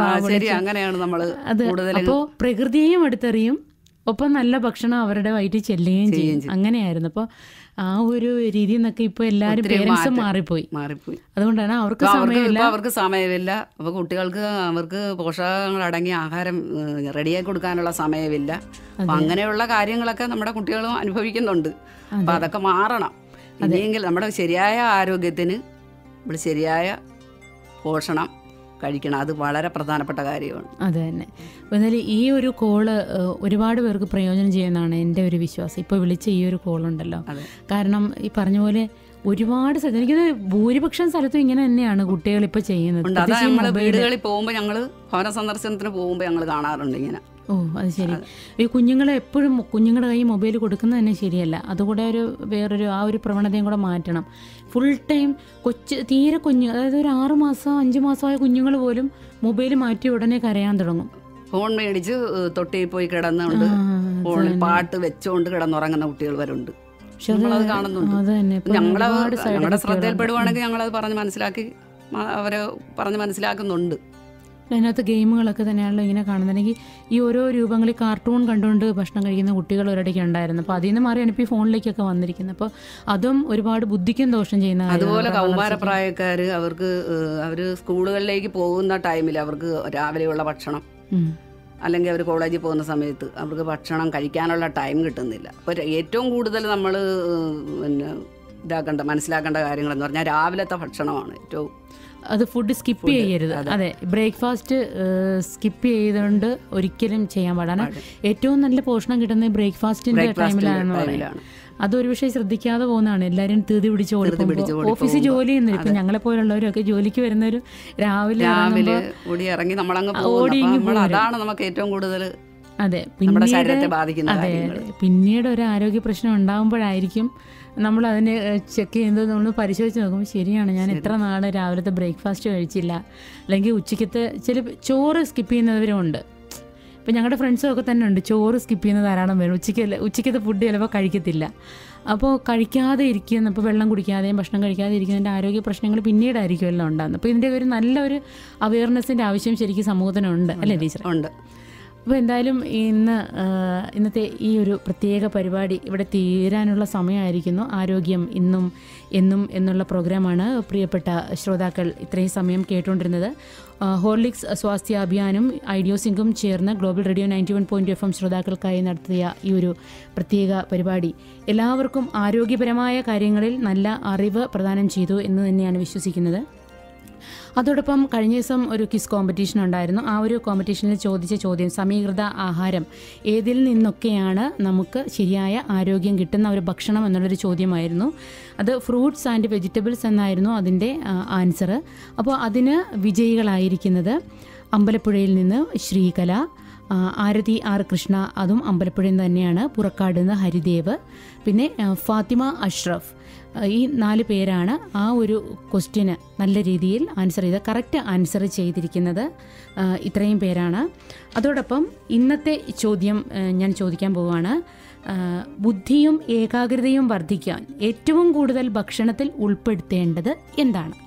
അപ്പോൾ പ്രകൃതിയെയും അടുത്തെറിയും, ഒപ്പം നല്ല ഭക്ഷണം അവരുടെ വയറ്റിൽ ചെല്ലുകയും ചെയ്യും. അങ്ങനെയായിരുന്നു. അപ്പോൾ ആ ഒരു രീതിയിൽ നിന്നൊക്കെ ഇപ്പോൾ എല്ലാവരും പേരൻസും മാറിപ്പോയി. അതുകൊണ്ടാണ് അവർക്ക് സമയമില്ല. അപ്പോൾ കുട്ടികൾക്ക് അവർക്ക് പോഷകങ്ങളടങ്ങിയ ആഹാരം റെഡിയാക്കി കൊടുക്കാനുള്ള സമയമില്ല. അപ്പം അങ്ങനെയുള്ള കാര്യങ്ങളൊക്കെ നമ്മുടെ കുട്ടികളും അനുഭവിക്കുന്നുണ്ട്. അപ്പം അതൊക്കെ മാറണം. ഇനിയെങ്കിൽ നമ്മുടെ ശരിയായ ആരോഗ്യത്തിന് നമ്മൾ ശരിയായ പോഷണം കഴിക്കണം. അത് വളരെ പ്രധാനപ്പെട്ട കാര്യമാണ്. അത് തന്നെ. എന്നാലും ഈ ഒരു കോള് ഒരുപാട് പേർക്ക് പ്രയോജനം ചെയ്യുമെന്നാണ് എൻ്റെ ഒരു വിശ്വാസം. ഇപ്പോൾ വിളിച്ച ഈ ഒരു കോളുണ്ടല്ലോ, കാരണം ഈ പറഞ്ഞ പോലെ ഒരുപാട് സ്ഥലത്ത് എനിക്കത് ഭൂരിപക്ഷം സ്ഥലത്തും ഇങ്ങനെ തന്നെയാണ് കുട്ടികൾ ഇപ്പോൾ ചെയ്യുന്നത്. നമ്മൾ വീടുകളിൽ പോകുമ്പോൾ, ഞങ്ങൾ ഭവന സന്ദർശനത്തിന് പോകുമ്പോൾ ഞങ്ങൾ കാണാറുണ്ട് ഇങ്ങനെ. അത് ശരി. ഈ കുഞ്ഞുങ്ങളെ എപ്പോഴും കുഞ്ഞുങ്ങളുടെ കയ്യിൽ മൊബൈൽ കൊടുക്കുന്നത് തന്നെ ശരിയല്ല. അതുകൂടെ വേറൊരു ആ ഒരു പ്രവണതയും കൂടെ മാറ്റണം. ഫുൾ ടൈം തീരെ കുഞ്ഞ്, അതായത് ഒരു 6 മാസം 5 മാസമായ കുഞ്ഞുങ്ങൾ പോലും മൊബൈൽ മാറ്റി ഉടനെ കരയാൻ തുടങ്ങും. ഫോൺ മേടിച്ച് തൊട്ടിയിൽ പോയി കിടന്നുകൊണ്ട് ഫോണിൽ പാട്ട് വെച്ചുകൊണ്ട് കിടന്നുറങ്ങുന്ന കുട്ടികൾ വരുന്നുണ്ട്. നമ്മളത് കാണുന്നുണ്ട്. ഞങ്ങളുടെ ശ്രദ്ധയിൽപ്പെടുവാണെങ്കിൽ ഞങ്ങളത് അവരെ പറഞ്ഞ് മനസ്സിലാക്കുന്നുണ്ട്. അതിനകത്ത് ഗെയിമുകളൊക്കെ തന്നെയാണല്ലോ ഇങ്ങനെ കാണുന്നുണ്ടെങ്കിൽ ഈ ഓരോ രൂപങ്ങളിൽ കാർട്ടൂൺ കണ്ടുകൊണ്ട് ഭക്ഷണം കഴിക്കുന്ന കുട്ടികൾ ഒരിടയ്ക്ക് ഉണ്ടായിരുന്നു. അപ്പോൾ അതിൽ നിന്ന് മാറിയാണ് ഇപ്പോൾ ഈ ഫോണിലേക്കൊക്കെ വന്നിരിക്കുന്നത്. അപ്പോൾ അതും ഒരുപാട് ബുദ്ധിക്കും ദോഷം ചെയ്യുന്ന. അതുപോലെ കൗമാരപ്രായക്കാർ അവർ സ്കൂളുകളിലേക്ക് പോകുന്ന ടൈമിൽ അവർക്ക് രാവിലെയുള്ള ഭക്ഷണം, അല്ലെങ്കിൽ അവർ കോളേജിൽ പോകുന്ന സമയത്ത് അവർക്ക് ഭക്ഷണം കഴിക്കാനുള്ള ടൈം കിട്ടുന്നില്ല. അപ്പോൾ ഏറ്റവും കൂടുതൽ നമ്മൾ മനസ്സിലാക്കേണ്ട കാര്യങ്ങളെന്ന് പറഞ്ഞാൽ രാവിലത്തെ ഭക്ഷണമാണ് ഏറ്റവും. അത് ഫുഡ് സ്കിപ്പ് ചെയ്യരുത്. അതെ, ബ്രേക്ക്ഫാസ്റ്റ് സ്കിപ്പ് ചെയ്തുകൊണ്ട് ഒരിക്കലും ചെയ്യാൻ പാടില്ല. ഏറ്റവും നല്ല പോഷണം കിട്ടുന്നത് ബ്രേക്ക്ഫാസ്റ്റിന്റെ ടൈമിലാണെന്ന് പറയാം. അതൊരു പക്ഷേ ശ്രദ്ധിക്കാതെ പോകുന്നതാണ്. എല്ലാവരും തീതി പിടിച്ച് ഓഫീസിൽ ജോലി ചെയ്യുന്നത്. ഇപ്പം ഞങ്ങളെ പോലുള്ളവരൊക്കെ ജോലിക്ക് വരുന്നവരും രാവിലെ ഇറങ്ങി അതാണ് നമുക്ക് ഏറ്റവും കൂടുതൽ പിന്നീട് ഒരു ആരോഗ്യ പ്രശ്നം ഉണ്ടാകുമ്പോഴായിരിക്കും നമ്മൾ അതിനെ ചെക്ക് ചെയ്യുന്നത്. നമ്മൾ പരിശോധിച്ച് നോക്കുമ്പോൾ ശരിയാണ്, ഞാൻ എത്ര നാൾ രാവിലത്തെ ബ്രേക്ക്ഫാസ്റ്റ് കഴിച്ചില്ല, അല്ലെങ്കിൽ ഉച്ചയ്ക്കത്തെ ചോറ് സ്കിപ്പ് ചെയ്യുന്നവരും ഉണ്ട്. ഇപ്പം ഞങ്ങളുടെ ഫ്രണ്ട്സൊക്കെ തന്നെ ഉണ്ട്, ചോറ് സ്കിപ്പ് ചെയ്യുന്ന ധാരാളം പേര്. ഉച്ചയ്ക്കത്തെ ഫുഡ് ചിലപ്പോൾ കഴിക്കത്തില്ല. അപ്പോൾ കഴിക്കാതെ ഇരിക്കുന്ന, ഇപ്പോൾ വെള്ളം കുടിക്കാതെയും ഭക്ഷണം കഴിക്കാതെ ഇരിക്കുന്നതിൻ്റെ ആരോഗ്യ പ്രശ്നങ്ങൾ പിന്നീടായിരിക്കുമല്ലോ ഉണ്ടാകുന്നത്. അപ്പോൾ ഇതിൻ്റെ ഒരു നല്ലൊരു അവയർനെസ്സിൻ്റെ ആവശ്യം ശരിക്കും സമൂഹത്തിനുണ്ട്, അല്ലേ ടീച്ചർ? ഉണ്ട്. അപ്പോൾ എന്തായാലും ഇന്നത്തെ ഈ ഒരു പ്രത്യേക പരിപാടി ഇവിടെ തീരാനുള്ള സമയമായിരിക്കുന്നു. ആരോഗ്യം ഇന്നും എന്നും എന്നുള്ള പ്രോഗ്രാമാണ് പ്രിയപ്പെട്ട ശ്രോതാക്കൾ ഇത്രയും സമയം കേട്ടുകൊണ്ടിരുന്നത്. ഹോർലിക്സ് സ്വാസ്ഥ്യ അഭിയാനും ഐഡിയോസിങ്കും ചേർന്ന് ഗ്ലോബൽ റേഡിയോ 91.2 FM ശ്രോതാക്കൾക്കായി നടത്തിയ ഈ ഒരു പ്രത്യേക പരിപാടി എല്ലാവർക്കും ആരോഗ്യപരമായ കാര്യങ്ങളിൽ നല്ല അറിവ് പ്രദാനം ചെയ്തു എന്ന് തന്നെയാണ് വിശ്വസിക്കുന്നത്. അതോടൊപ്പം കഴിഞ്ഞ ദിവസം ഒരു ക്വിസ് കോമ്പറ്റീഷൻ ഉണ്ടായിരുന്നു. ആ ഒരു കോമ്പറ്റീഷനിൽ ചോദിച്ച ചോദ്യം സമീകൃത ആഹാരം ഏതിൽ നിന്നൊക്കെയാണ് നമുക്ക് ശരിയായ ആരോഗ്യം കിട്ടുന്ന ഒരു ഭക്ഷണം എന്നുള്ളൊരു ചോദ്യമായിരുന്നു. അത് ഫ്രൂട്ട്സ് ആൻഡ് വെജിറ്റബിൾസ് എന്നായിരുന്നു അതിൻ്റെ ആൻസർ. അപ്പോൾ അതിന് വിജയികളായിരിക്കുന്നത് അമ്പലപ്പുഴയിൽ നിന്ന് ശ്രീകല, ആരതി ആർ കൃഷ്ണ, അതും അമ്പലപ്പുഴയിൽ തന്നെയാണ്, പുറക്കാട് നിന്ന് ഹരിദേവ്, പിന്നെ ഫാത്തിമ അഷ്റഫ്. ഈ 4 പേരാണ് ആ ഒരു ക്വസ്റ്റ്യന് നല്ല രീതിയിൽ കറക്റ്റ് ആൻസർ ചെയ്തിരിക്കുന്നത്. ഇത്രയും പേരാണ്. അതോടൊപ്പം ഇന്നത്തെ ചോദ്യം ഞാൻ ചോദിക്കാൻ പോവുകയാണ്. ബുദ്ധിയും ഏകാഗ്രതയും വർദ്ധിക്കാൻ ഏറ്റവും കൂടുതൽ ഭക്ഷണത്തിൽ ഉൾപ്പെടുത്തേണ്ടത് എന്താണ്?